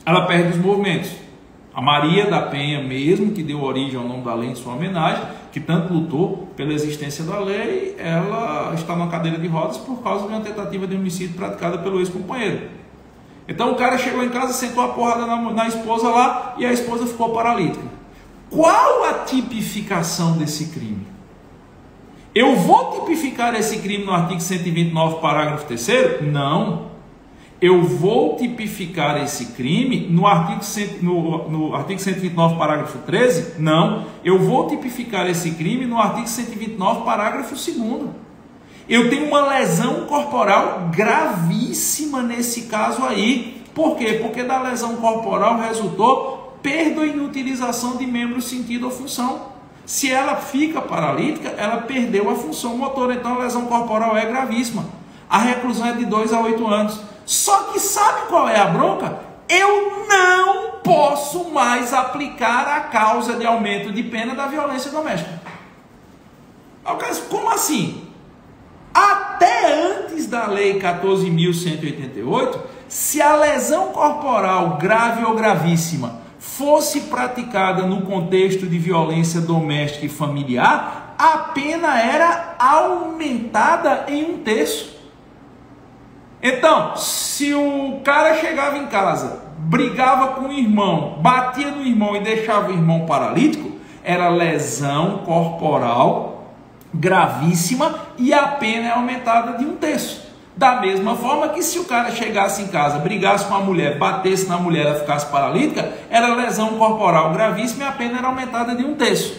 ela perde os movimentos. A Maria da Penha mesmo, que deu origem ao nome da lei em sua homenagem, que tanto lutou pela existência da lei, ela está numa cadeira de rodas por causa de uma tentativa de homicídio praticada pelo ex-companheiro. Então o cara chegou em casa, sentou a porrada na esposa lá e a esposa ficou paralítica. Qual a tipificação desse crime? Eu vou tipificar esse crime no artigo 129, parágrafo 3º? Não. Eu vou tipificar esse crime no artigo 129, parágrafo 13? Não. Eu vou tipificar esse crime no artigo 129, parágrafo 2º. Eu tenho uma lesão corporal gravíssima nesse caso aí. Por quê? Porque da lesão corporal resultou perda ou inutilização de membro, sentido ou função. Se ela fica paralítica, ela perdeu a função motora. Então a lesão corporal é gravíssima. A reclusão é de 2 a 8 anos. Só que sabe qual é a bronca? Eu não posso mais aplicar a causa de aumento de pena da violência doméstica. Como assim? Até antes da lei 14.188, se a lesão corporal grave ou gravíssima fosse praticada no contexto de violência doméstica e familiar, a pena era aumentada em 1/3. Então, se o cara chegava em casa, brigava com o irmão, batia no irmão e deixava o irmão paralítico, era lesão corporal gravíssima e a pena é aumentada de 1/3. Da mesma forma que se o cara chegasse em casa, brigasse com a mulher, batesse na mulher e ela ficasse paralítica, era lesão corporal gravíssima e a pena era aumentada de 1/3.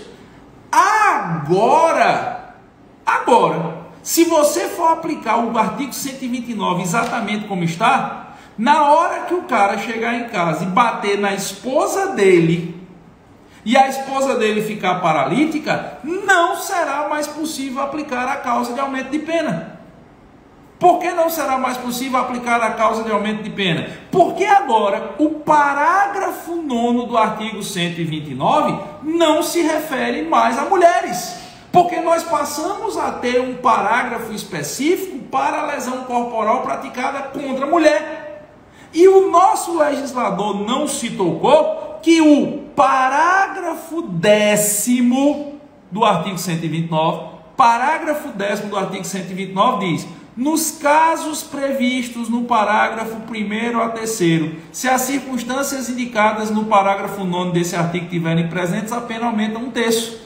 Agora, se você for aplicar o artigo 129 exatamente como está, na hora que o cara chegar em casa e bater na esposa dele, e a esposa dele ficar paralítica, não será mais possível aplicar a causa de aumento de pena. Por que não será mais possível aplicar a causa de aumento de pena? Porque agora o parágrafo 9º do artigo 129 não se refere mais a mulheres. Porque nós passamos a ter um parágrafo específico para a lesão corporal praticada contra a mulher. E o nosso legislador não se tocou que o parágrafo 10º do artigo 129, parágrafo 10º do artigo 129 diz: nos casos previstos no parágrafo 1º a 3º, se as circunstâncias indicadas no parágrafo 9º desse artigo tiverem presentes, a pena aumenta 1/3.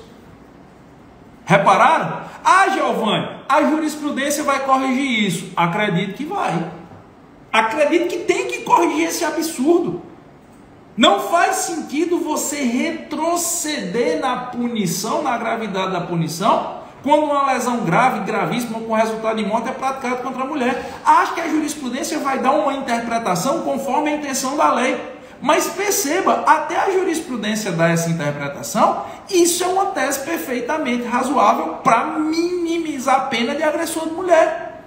Repararam? Giovanni, a jurisprudência vai corrigir isso. Acredito que vai. Acredito que tem que corrigir esse absurdo. Não faz sentido você retroceder na punição, na gravidade da punição, quando uma lesão grave, gravíssima, com resultado de morte é praticada contra a mulher. Acho que a jurisprudência vai dar uma interpretação conforme a intenção da lei. Mas perceba, até a jurisprudência dar essa interpretação, isso é uma tese perfeitamente razoável para minimizar a pena de agressor de mulher.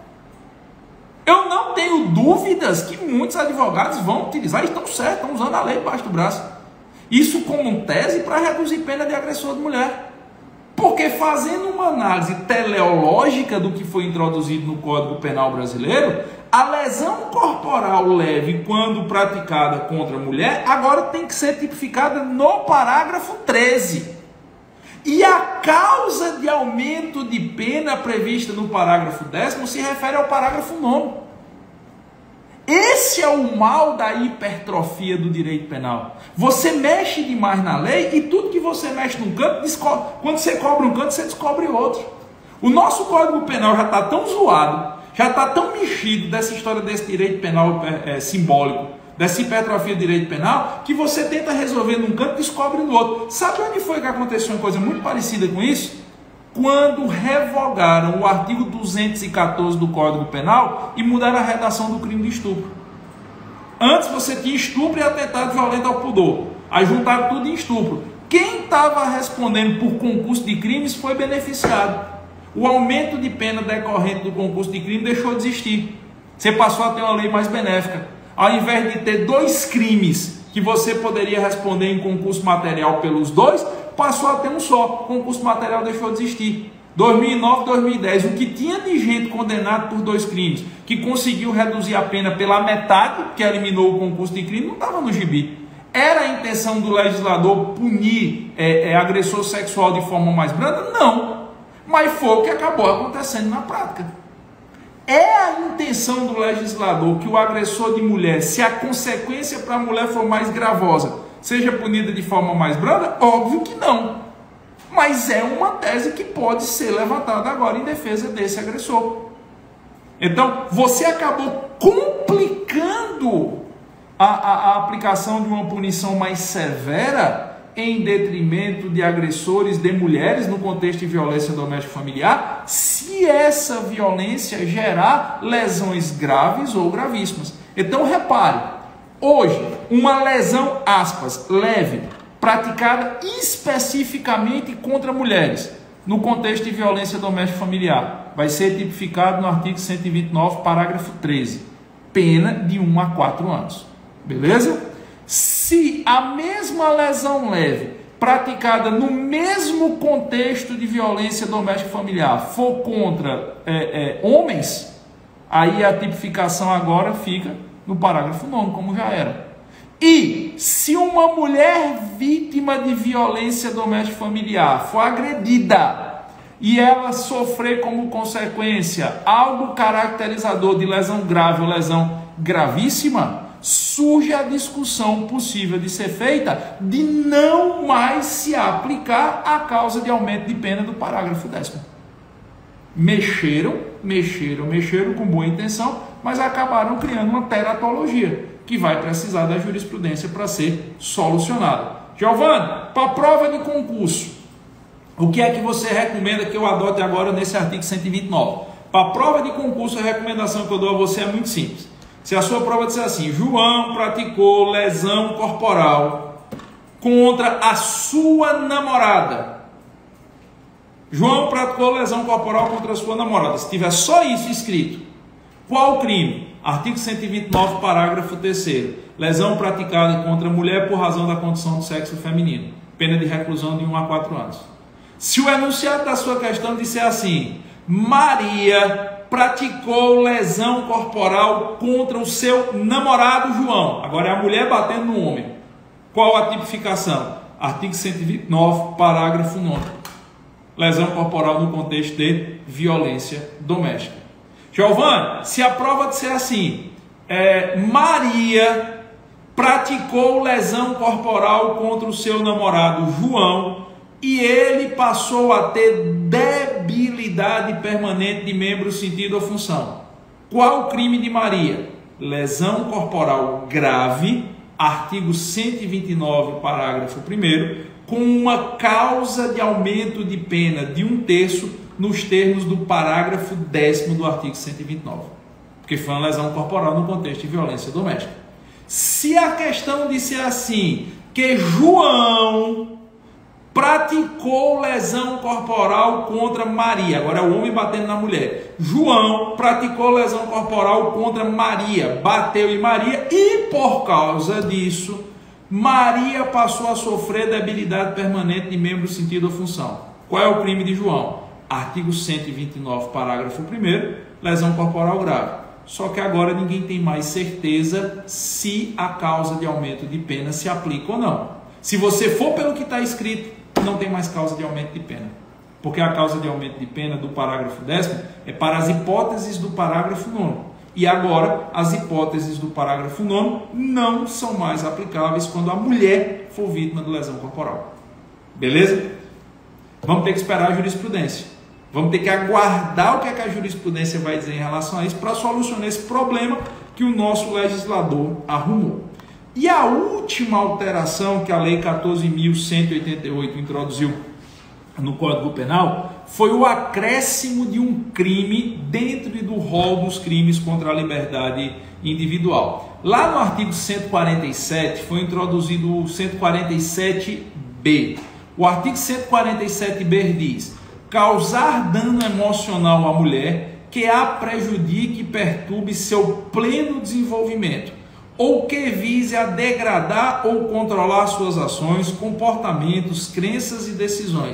Eu não tenho dúvidas que muitos advogados vão utilizar, e estão certos, estão usando a lei debaixo do braço. Isso como tese para reduzir pena de agressor de mulher. Porque fazendo uma análise teleológica do que foi introduzido no Código Penal brasileiro, a lesão corporal leve, quando praticada contra a mulher, agora tem que ser tipificada no parágrafo 13. E a causa de aumento de pena prevista no parágrafo 10º se refere ao parágrafo 9º. Esse é o mal da hipertrofia do direito penal. Você mexe demais na lei e tudo que você mexe num canto, quando você cobra um canto, você descobre outro. O nosso Código Penal já está tão zoado, já está tão mexido dessa história desse direito penal simbólico, dessa hipertrofia do direito penal, que você tenta resolver num canto e descobre no outro. Sabe onde foi que aconteceu uma coisa muito parecida com isso? Quando revogaram o artigo 214 do Código Penal e mudaram a redação do crime de estupro. Antes você tinha estupro e atentado violento ao pudor. Aí juntaram tudo em estupro. Quem estava respondendo por concurso de crimes foi beneficiado. O aumento de pena decorrente do concurso de crime deixou de existir. Você passou a ter uma lei mais benéfica. Ao invés de ter 2 crimes que você poderia responder em concurso material pelos 2, passou a ter um só. O concurso material deixou de existir. 2009, 2010, o que tinha de gente condenada por 2 crimes, que conseguiu reduzir a pena pela metade, que eliminou o concurso de crime, não estava no gibi. Era a intenção do legislador punir agressor sexual de forma mais branda? Não. Mas foi o que acabou acontecendo na prática. É a intenção do legislador que o agressor de mulher, se a consequência para a mulher for mais gravosa, seja punida de forma mais branda? Óbvio que não. Mas é uma tese que pode ser levantada agora em defesa desse agressor. Então, você acabou complicando a aplicação de uma punição mais severa em detrimento de agressores de mulheres no contexto de violência doméstica familiar, se essa violência gerar lesões graves ou gravíssimas. Então, repare, hoje, uma lesão, aspas, leve, praticada especificamente contra mulheres, no contexto de violência doméstica familiar, vai ser tipificado no artigo 129, parágrafo 13, pena de 1 a 4 anos. Beleza? Se a mesma lesão leve, praticada no mesmo contexto de violência doméstica familiar, for contra homens, aí a tipificação agora fica no parágrafo 9º, como já era. E se uma mulher vítima de violência doméstica familiar for agredida e ela sofrer como consequência algo caracterizador de lesão grave ou lesão gravíssima, surge a discussão possível de ser feita de não mais se aplicar a causa de aumento de pena do parágrafo 10º. Mexeram com boa intenção, mas acabaram criando uma teratologia que vai precisar da jurisprudência para ser solucionada. Giovanni, para a prova de concurso, o que é que você recomenda que eu adote agora nesse artigo 129? Para a prova de concurso, a recomendação que eu dou a você é muito simples. Se a sua prova disser assim, João praticou lesão corporal contra a sua namorada. João praticou lesão corporal contra a sua namorada. Se tiver só isso escrito, qual o crime? Artigo 129, parágrafo 3º. Lesão praticada contra a mulher por razão da condição do sexo feminino. Pena de reclusão de 1 a 4 anos. Se o enunciado da sua questão disser assim, Maria praticou lesão corporal contra o seu namorado João. Agora é a mulher batendo no homem. Qual a tipificação? Artigo 129, parágrafo 9º. Lesão corporal no contexto de violência doméstica. Giovanni, se a prova disser assim, Maria praticou lesão corporal contra o seu namorado João e ele passou a ter debilidade permanente de membro, sentido ou função. Qual o crime de Maria? Lesão corporal grave, artigo 129, parágrafo 1º, com uma causa de aumento de pena de 1/3 nos termos do parágrafo 10º do artigo 129. Porque foi uma lesão corporal no contexto de violência doméstica. Se a questão disser assim, que João praticou lesão corporal contra Maria, agora é o homem batendo na mulher, João praticou lesão corporal contra Maria, bateu em Maria e por causa disso, Maria passou a sofrer debilidade permanente de membro, sentido ou função. Qual é o crime de João? Artigo 129, parágrafo 1º, lesão corporal grave. Só que agora ninguém tem mais certeza se a causa de aumento de pena se aplica ou não. Se você for pelo que está escrito, não tem mais causa de aumento de pena. Porque a causa de aumento de pena do parágrafo 10º é para as hipóteses do parágrafo 9º. E agora, as hipóteses do parágrafo 9º não são mais aplicáveis quando a mulher for vítima de lesão corporal. Beleza? Vamos ter que esperar a jurisprudência. Vamos ter que aguardar o que a jurisprudência vai dizer em relação a isso para solucionar esse problema que o nosso legislador arrumou. E a última alteração que a Lei 14.188 introduziu no Código Penal foi o acréscimo de um crime dentro do rol dos crimes contra a liberdade individual. Lá no artigo 147 foi introduzido o 147b. O artigo 147b diz: causar dano emocional à mulher que a prejudique e perturbe seu pleno desenvolvimento, ou que vise a degradar ou controlar suas ações, comportamentos, crenças e decisões,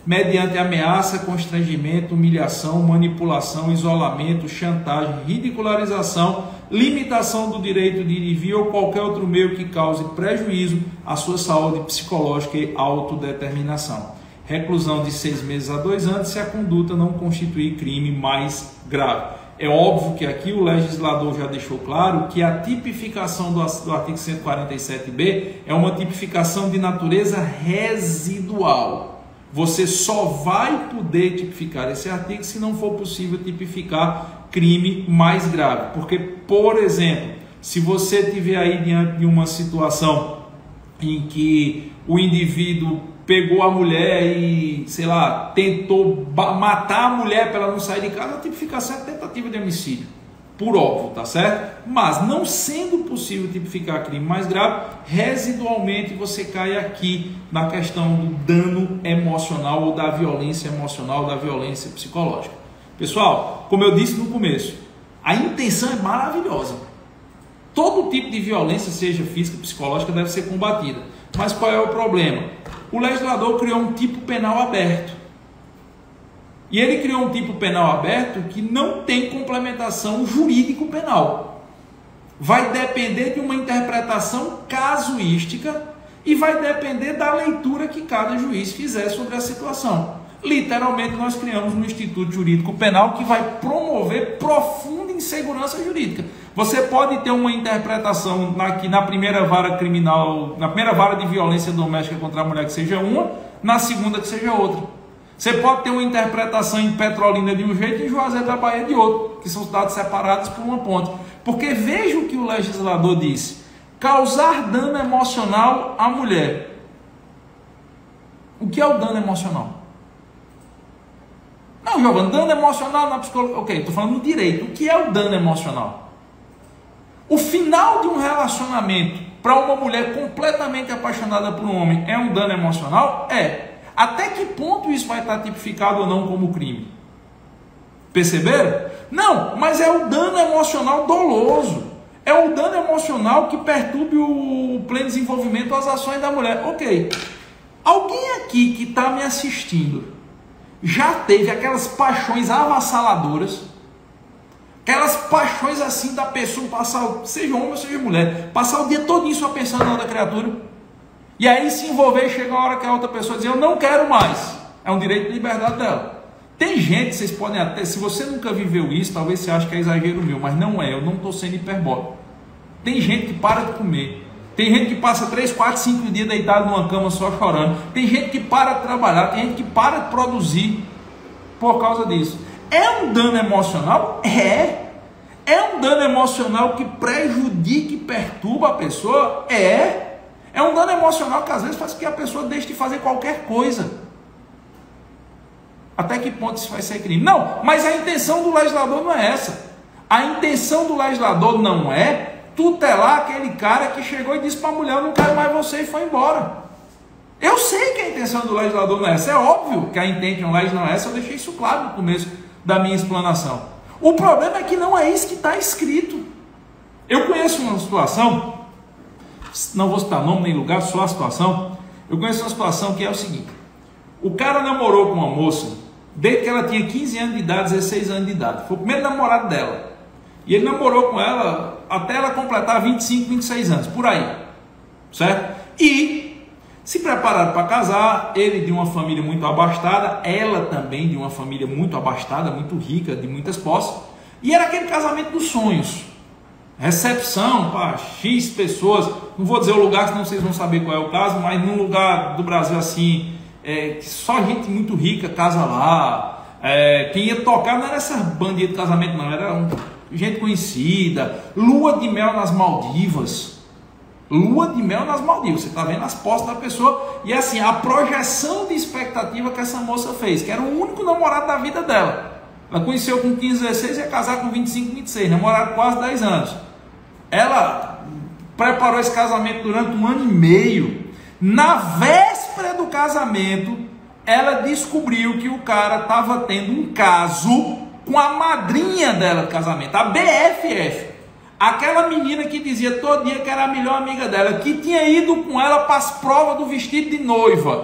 mediante ameaça, constrangimento, humilhação, manipulação, isolamento, chantagem, ridicularização, limitação do direito de ir e vir ou qualquer outro meio que cause prejuízo à sua saúde psicológica e autodeterminação. Reclusão de 6 meses a 2 anos se a conduta não constituir crime mais grave. É óbvio que aqui o legislador já deixou claro que a tipificação do artigo 147b é uma tipificação de natureza residual. Você só vai poder tipificar esse artigo se não for possível tipificar crime mais grave. Porque, por exemplo, se você tiver aí diante de uma situação em que o indivíduo pegou a mulher e, sei lá, tentou matar a mulher para ela não sair de casa, a tipificação é tentativa de homicídio, por óbvio, tá certo? Mas não sendo possível tipificar crime mais grave, residualmente você cai aqui na questão do dano emocional ou da violência emocional, da violência psicológica. Pessoal, como eu disse no começo, a intenção é maravilhosa. Todo tipo de violência, seja física, psicológica, deve ser combatida. Mas qual é o problema? O legislador criou um tipo penal aberto. E ele criou um tipo penal aberto que não tem complementação jurídico-penal. Vai depender de uma interpretação casuística e vai depender da leitura que cada juiz fizer sobre a situação. Literalmente, nós criamos um instituto jurídico penal que vai promover profunda insegurança jurídica. Você pode ter uma interpretação aqui na primeira vara criminal, na primeira vara de violência doméstica contra a mulher que seja uma, na segunda que seja outra. Você pode ter uma interpretação em Petrolina de um jeito e em Juazeiro da Bahia de outro, que são cidades separadas por uma ponte. Porque veja o que o legislador disse: causar dano emocional à mulher. O que é o dano emocional? Não, Giovanni, dano emocional na psicologia. Ok, estou falando do direito. O que é o dano emocional? O final de um relacionamento para uma mulher completamente apaixonada por um homem é um dano emocional? É. Até que ponto isso vai estar tipificado ou não como crime? Perceberam? Não, mas é o dano emocional doloso. É o dano emocional que perturbe o pleno desenvolvimento das ações da mulher. Ok. Alguém aqui que está me assistindo já teve aquelas paixões avassaladoras? Aquelas paixões assim da pessoa passar, seja homem ou seja mulher, passar o dia todo só pensando na outra criatura? E aí se envolver e chega a hora que a outra pessoa diz: eu não quero mais. É um direito de liberdade dela. Tem gente, vocês podem até, se você nunca viveu isso, talvez você ache que é exagero meu, mas não é, eu não estou sendo hiperbólico. Tem gente que para de comer. Tem gente que passa 3, 4, 5 dias deitado numa cama só chorando. Tem gente que para de trabalhar, tem gente que para de produzir por causa disso. É um dano emocional? É. É um dano emocional que prejudica e perturba a pessoa? É. É um dano emocional que às vezes faz com que a pessoa deixe de fazer qualquer coisa. Até que ponto isso vai ser crime? Não, mas a intenção do legislador não é essa. A intenção do legislador não é tutelar aquele cara que chegou e disse para a mulher: eu não quero mais você, e foi embora. Eu sei que a intenção do legislador não é essa. É óbvio que a intention legis não é essa. Eu deixei isso claro no começo da minha explanação. O problema é que não é isso que está escrito. Eu conheço uma situação, não vou citar nome nem lugar, só a situação. Eu conheço uma situação que é o seguinte: o cara namorou com uma moça desde que ela tinha 15 anos de idade, 16 anos de idade. Foi o primeiro namorado dela. E ele namorou com ela até ela completar 25, 26 anos, por aí. Certo? E se prepararam para casar, ele de uma família muito abastada, ela também de uma família muito abastada, muito rica, de muitas posses. E era aquele casamento dos sonhos. Recepção para X pessoas. Não vou dizer o lugar, senão vocês vão saber qual é o caso, mas num lugar do Brasil assim, que só gente muito rica casa lá. Quem ia tocar não era essa bandinha de casamento, não, era gente conhecida. Lua de mel nas Maldivas. Lua de mel nas Maldivas. Você está vendo as posses da pessoa. E assim, a projeção de expectativa que essa moça fez, que era o único namorado da vida dela. Ela conheceu com 15, 16 e ia casar com 25, 26. Namoraram quase 10 anos. Ela preparou esse casamento durante 1 ano e meio. Na véspera do casamento, ela descobriu que o cara estava tendo um caso com a madrinha dela de casamento, a BFF. Aquela menina que dizia todo dia que era a melhor amiga dela, que tinha ido com ela para as provas do vestido de noiva,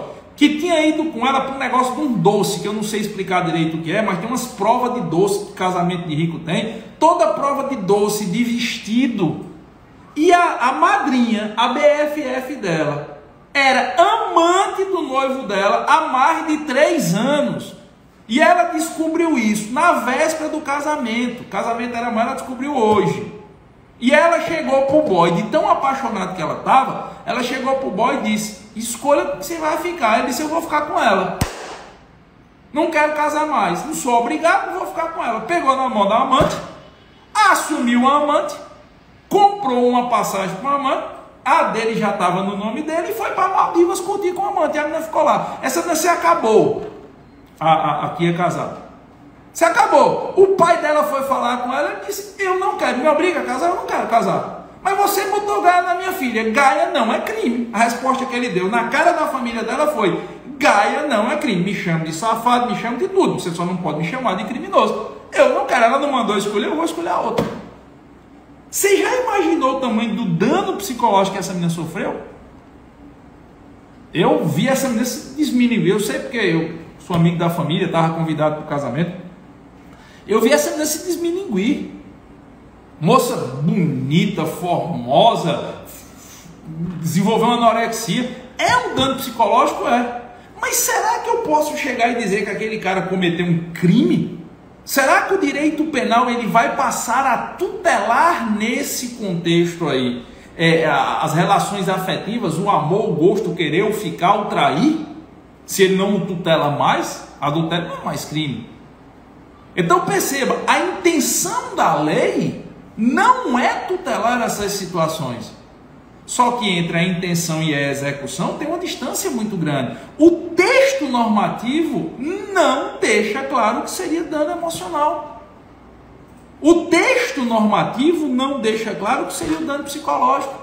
que tinha ido com ela para um negócio de um doce, que eu não sei explicar direito o que é, mas tem umas provas de doce que casamento de rico tem, toda prova de doce, de vestido, e a madrinha, a BFF dela, era amante do noivo dela há mais de 3 anos, e ela descobriu isso na véspera do casamento. O casamento era amanhã, ela descobriu hoje. E ela chegou pro boy, de tão apaixonada que ela estava, ela chegou pro boy e disse: escolha que você vai ficar. Ele disse: eu vou ficar com ela. Não quero casar mais. Não sou obrigado, não vou ficar com ela. Pegou na mão da amante, assumiu a amante, comprou uma passagem para a amante, a dele já estava no nome dele e foi para Maldivas curtir com a amante. E a menina ficou lá. Essa dança acabou. Aqui é casado. Se acabou. O pai dela foi falar com ela e disse: eu não quero, me obriga a casar, eu não quero casar. Mas você botou Gaia na minha filha. Gaia não é crime. A resposta que ele deu na cara da família dela foi: Gaia não é crime. Me chama de safado, me chama de tudo. Você só não pode me chamar de criminoso. Eu não quero. Ela não mandou escolher, eu vou escolher a outra. Você já imaginou o tamanho do dano psicológico que essa menina sofreu? Eu vi essa menina se desminuir. Eu sei porque eu sou amigo da família, estava convidado para o casamento. Eu vi essa menina se desmininguir. Moça bonita, formosa, desenvolveu uma anorexia. É um dano psicológico? É. Mas será que eu posso chegar e dizer que aquele cara cometeu um crime? Será que o direito penal ele vai passar a tutelar nesse contexto aí as relações afetivas, o amor, o gosto, o querer, o ficar, o trair? Se ele não tutela mais, adultério não é mais crime. Então perceba, a intenção da lei não é tutelar essas situações. Só que entre a intenção e a execução tem uma distância muito grande. O texto normativo não deixa claro que seria dano emocional. O texto normativo não deixa claro que seria dano psicológico.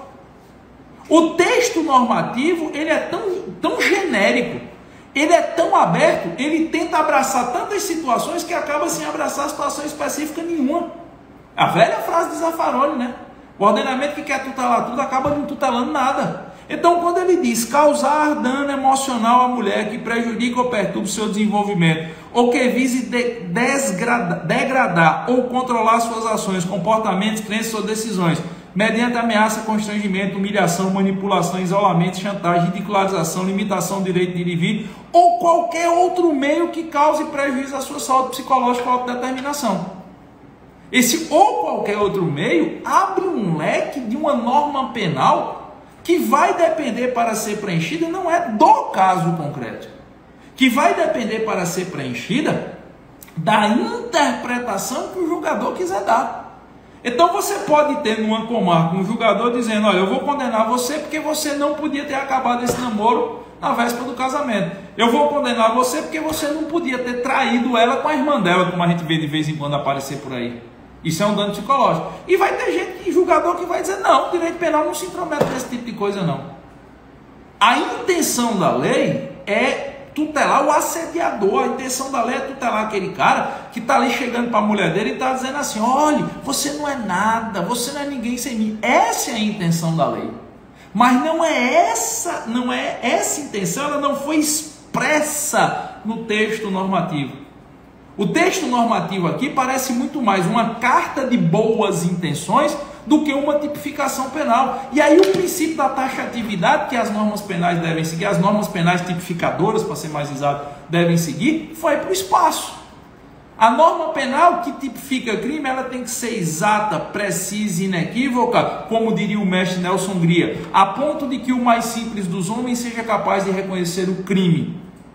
O texto normativo ele é tão genérico. Ele é tão aberto, ele tenta abraçar tantas situações que acaba sem abraçar situação específica nenhuma. A velha frase de Zaffaroni, né? O ordenamento que quer tutelar tudo acaba não tutelando nada. Então, quando ele diz causar dano emocional à mulher que prejudica ou perturba o seu desenvolvimento, ou que vise degradar ou controlar suas ações, comportamentos, crenças ou decisões, mediante ameaça, constrangimento, humilhação, manipulação, isolamento, chantagem, ridicularização, limitação do direito de ir e vir, ou qualquer outro meio que cause prejuízo à sua saúde psicológica ou autodeterminação. Esse ou qualquer outro meio abre um leque de uma norma penal que vai depender para ser preenchida, não é do caso concreto, que vai depender para ser preenchida da interpretação que o julgador quiser dar. Então você pode ter numa comarca um julgador dizendo: olha, eu vou condenar você porque você não podia ter acabado esse namoro na véspera do casamento. Eu vou condenar você porque você não podia ter traído ela com a irmã dela, como a gente vê de vez em quando aparecer por aí. Isso é um dano psicológico. E vai ter gente, julgador, que vai dizer: não, o direito penal não se intromete nesse tipo de coisa, não. A intenção da lei é tutelar o assediador. A intenção da lei é tutelar aquele cara que está ali chegando para a mulher dele e está dizendo assim: olha, você não é nada, você não é ninguém sem mim. Essa é a intenção da lei. Mas não é essa intenção, ela não foi expressa no texto normativo. O texto normativo aqui parece muito mais uma carta de boas intenções do que uma tipificação penal. E aí o princípio da taxatividade que as normas penais devem seguir, as normas penais tipificadoras, para ser mais exato, devem seguir, foi para o espaço. A norma penal que tipifica crime, ela tem que ser exata, precisa e inequívoca, como diria o mestre Nelson Gria, a ponto de que o mais simples dos homens seja capaz de reconhecer o crime.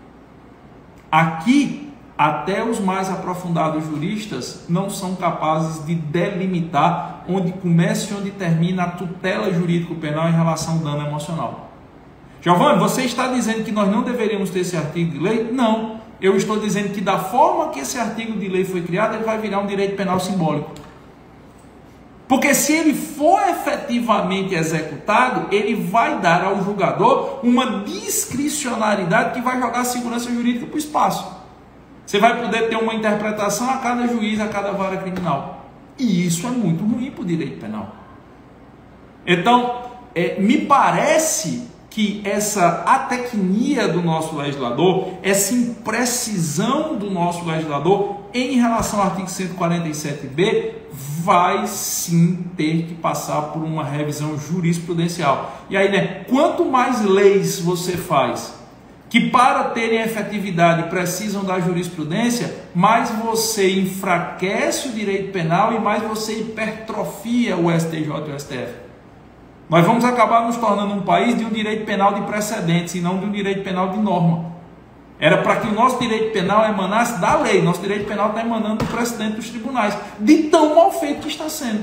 Aqui, até os mais aprofundados juristas não são capazes de delimitar onde começa e onde termina a tutela jurídico-penal em relação ao dano emocional. Giovanni, você está dizendo que nós não deveríamos ter esse artigo de lei? Não. Eu estou dizendo que da forma que esse artigo de lei foi criado, ele vai virar um direito penal simbólico. Porque se ele for efetivamente executado, ele vai dar ao julgador uma discricionariedade que vai jogar a segurança jurídica para o espaço. Você vai poder ter uma interpretação a cada juiz, a cada vara criminal. E isso é muito ruim para o direito penal. Então, me parece que essa atecnia do nosso legislador, essa imprecisão do nosso legislador em relação ao artigo 147b vai sim ter que passar por uma revisão jurisprudencial. E aí, né, quanto mais leis você faz que para terem efetividade precisam da jurisprudência, mais você enfraquece o direito penal e mais você hipertrofia o STJ e o STF. Nós vamos acabar nos tornando um país de um direito penal de precedentes e não de um direito penal de norma. Era para que o nosso direito penal emanasse da lei. Nosso direito penal está emanando do precedente dos tribunais, de tão mal feito que está sendo.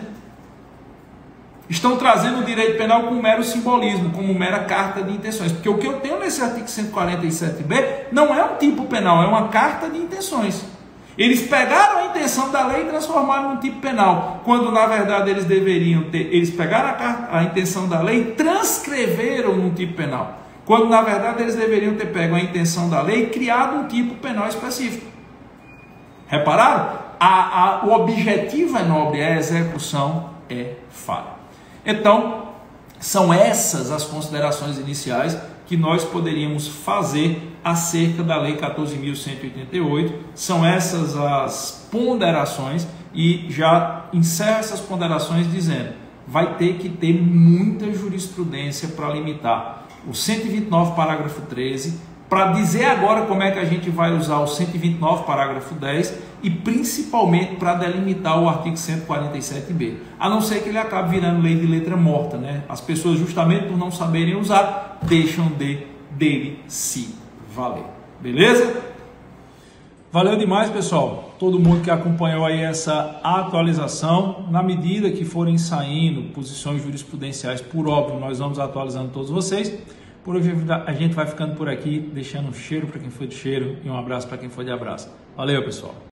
Estão trazendo o direito penal com mero simbolismo, como mera carta de intenções. Porque o que eu tenho nesse artigo 147b não é um tipo penal, é uma carta de intenções. Eles pegaram a intenção da lei e transformaram num tipo penal, quando na verdade eles deveriam ter, eles pegaram a intenção da lei e transcreveram num tipo penal, quando na verdade eles deveriam ter pego a intenção da lei e criado um tipo penal específico. Repararam? O objetivo é nobre, a execução é falha. Então, são essas as considerações iniciais que nós poderíamos fazer acerca da Lei 14.188, são essas as ponderações, e já encerro essas ponderações dizendo, vai ter que ter muita jurisprudência para limitar o 129 parágrafo 13, para dizer agora como é que a gente vai usar o 129 parágrafo 10 e principalmente para delimitar o artigo 147b, a não ser que ele acabe virando lei de letra morta, né? As pessoas justamente por não saberem usar, deixam dele se valer. Beleza? Valeu demais, pessoal. Todo mundo que acompanhou aí essa atualização. Na medida que forem saindo posições jurisprudenciais, por óbvio, nós vamos atualizando todos vocês. Por hoje a gente vai ficando por aqui, deixando um cheiro para quem foi de cheiro e um abraço para quem foi de abraço. Valeu, pessoal.